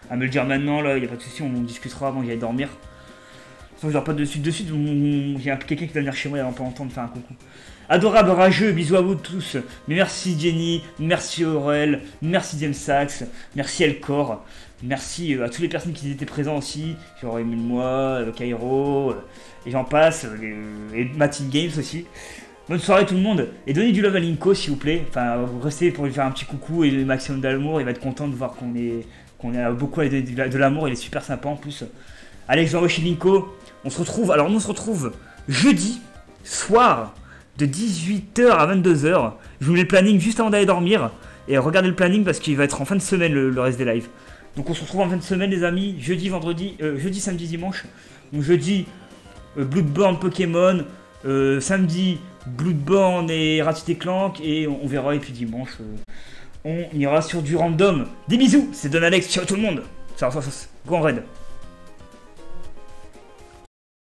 à me le dire maintenant, là, y a pas de souci, on discutera avant que j'aille dormir. Sinon, je dors pas de suite, il y a quelqu'un qui va venir chez moi il y a pas longtemps me faire un coucou. Adorable, rageux, bisous à vous tous. Mais merci Jenny, merci Aurel, merci James Sachs, merci Elcor, merci à toutes les personnes qui étaient présentes aussi, genre Emile Moi, Cairo, et j'en passe, et Matin Games aussi. Bonne soirée tout le monde, et donnez du love à Linko s'il vous plaît, enfin restez pour lui faire un petit coucou et le maximum d'amour, il va être content de voir qu'on a beaucoup de l'amour, il est super sympa en plus. Alex, j'envoie chez Linko, on se retrouve jeudi soir de 18h à 22h. Je vous mets le planning juste avant d'aller dormir. Et regardez le planning parce qu'il va être en fin de semaine le reste des lives. Donc on se retrouve en fin de semaine les amis. Jeudi, samedi, dimanche. Donc jeudi, Bloodborne, Pokémon. Samedi, Bloodborne et Ratchet & Clank. Et on verra. Et puis dimanche, on ira sur du random. Des bisous, c'est Don Alex. Ciao tout le monde. Ciao, go en raid.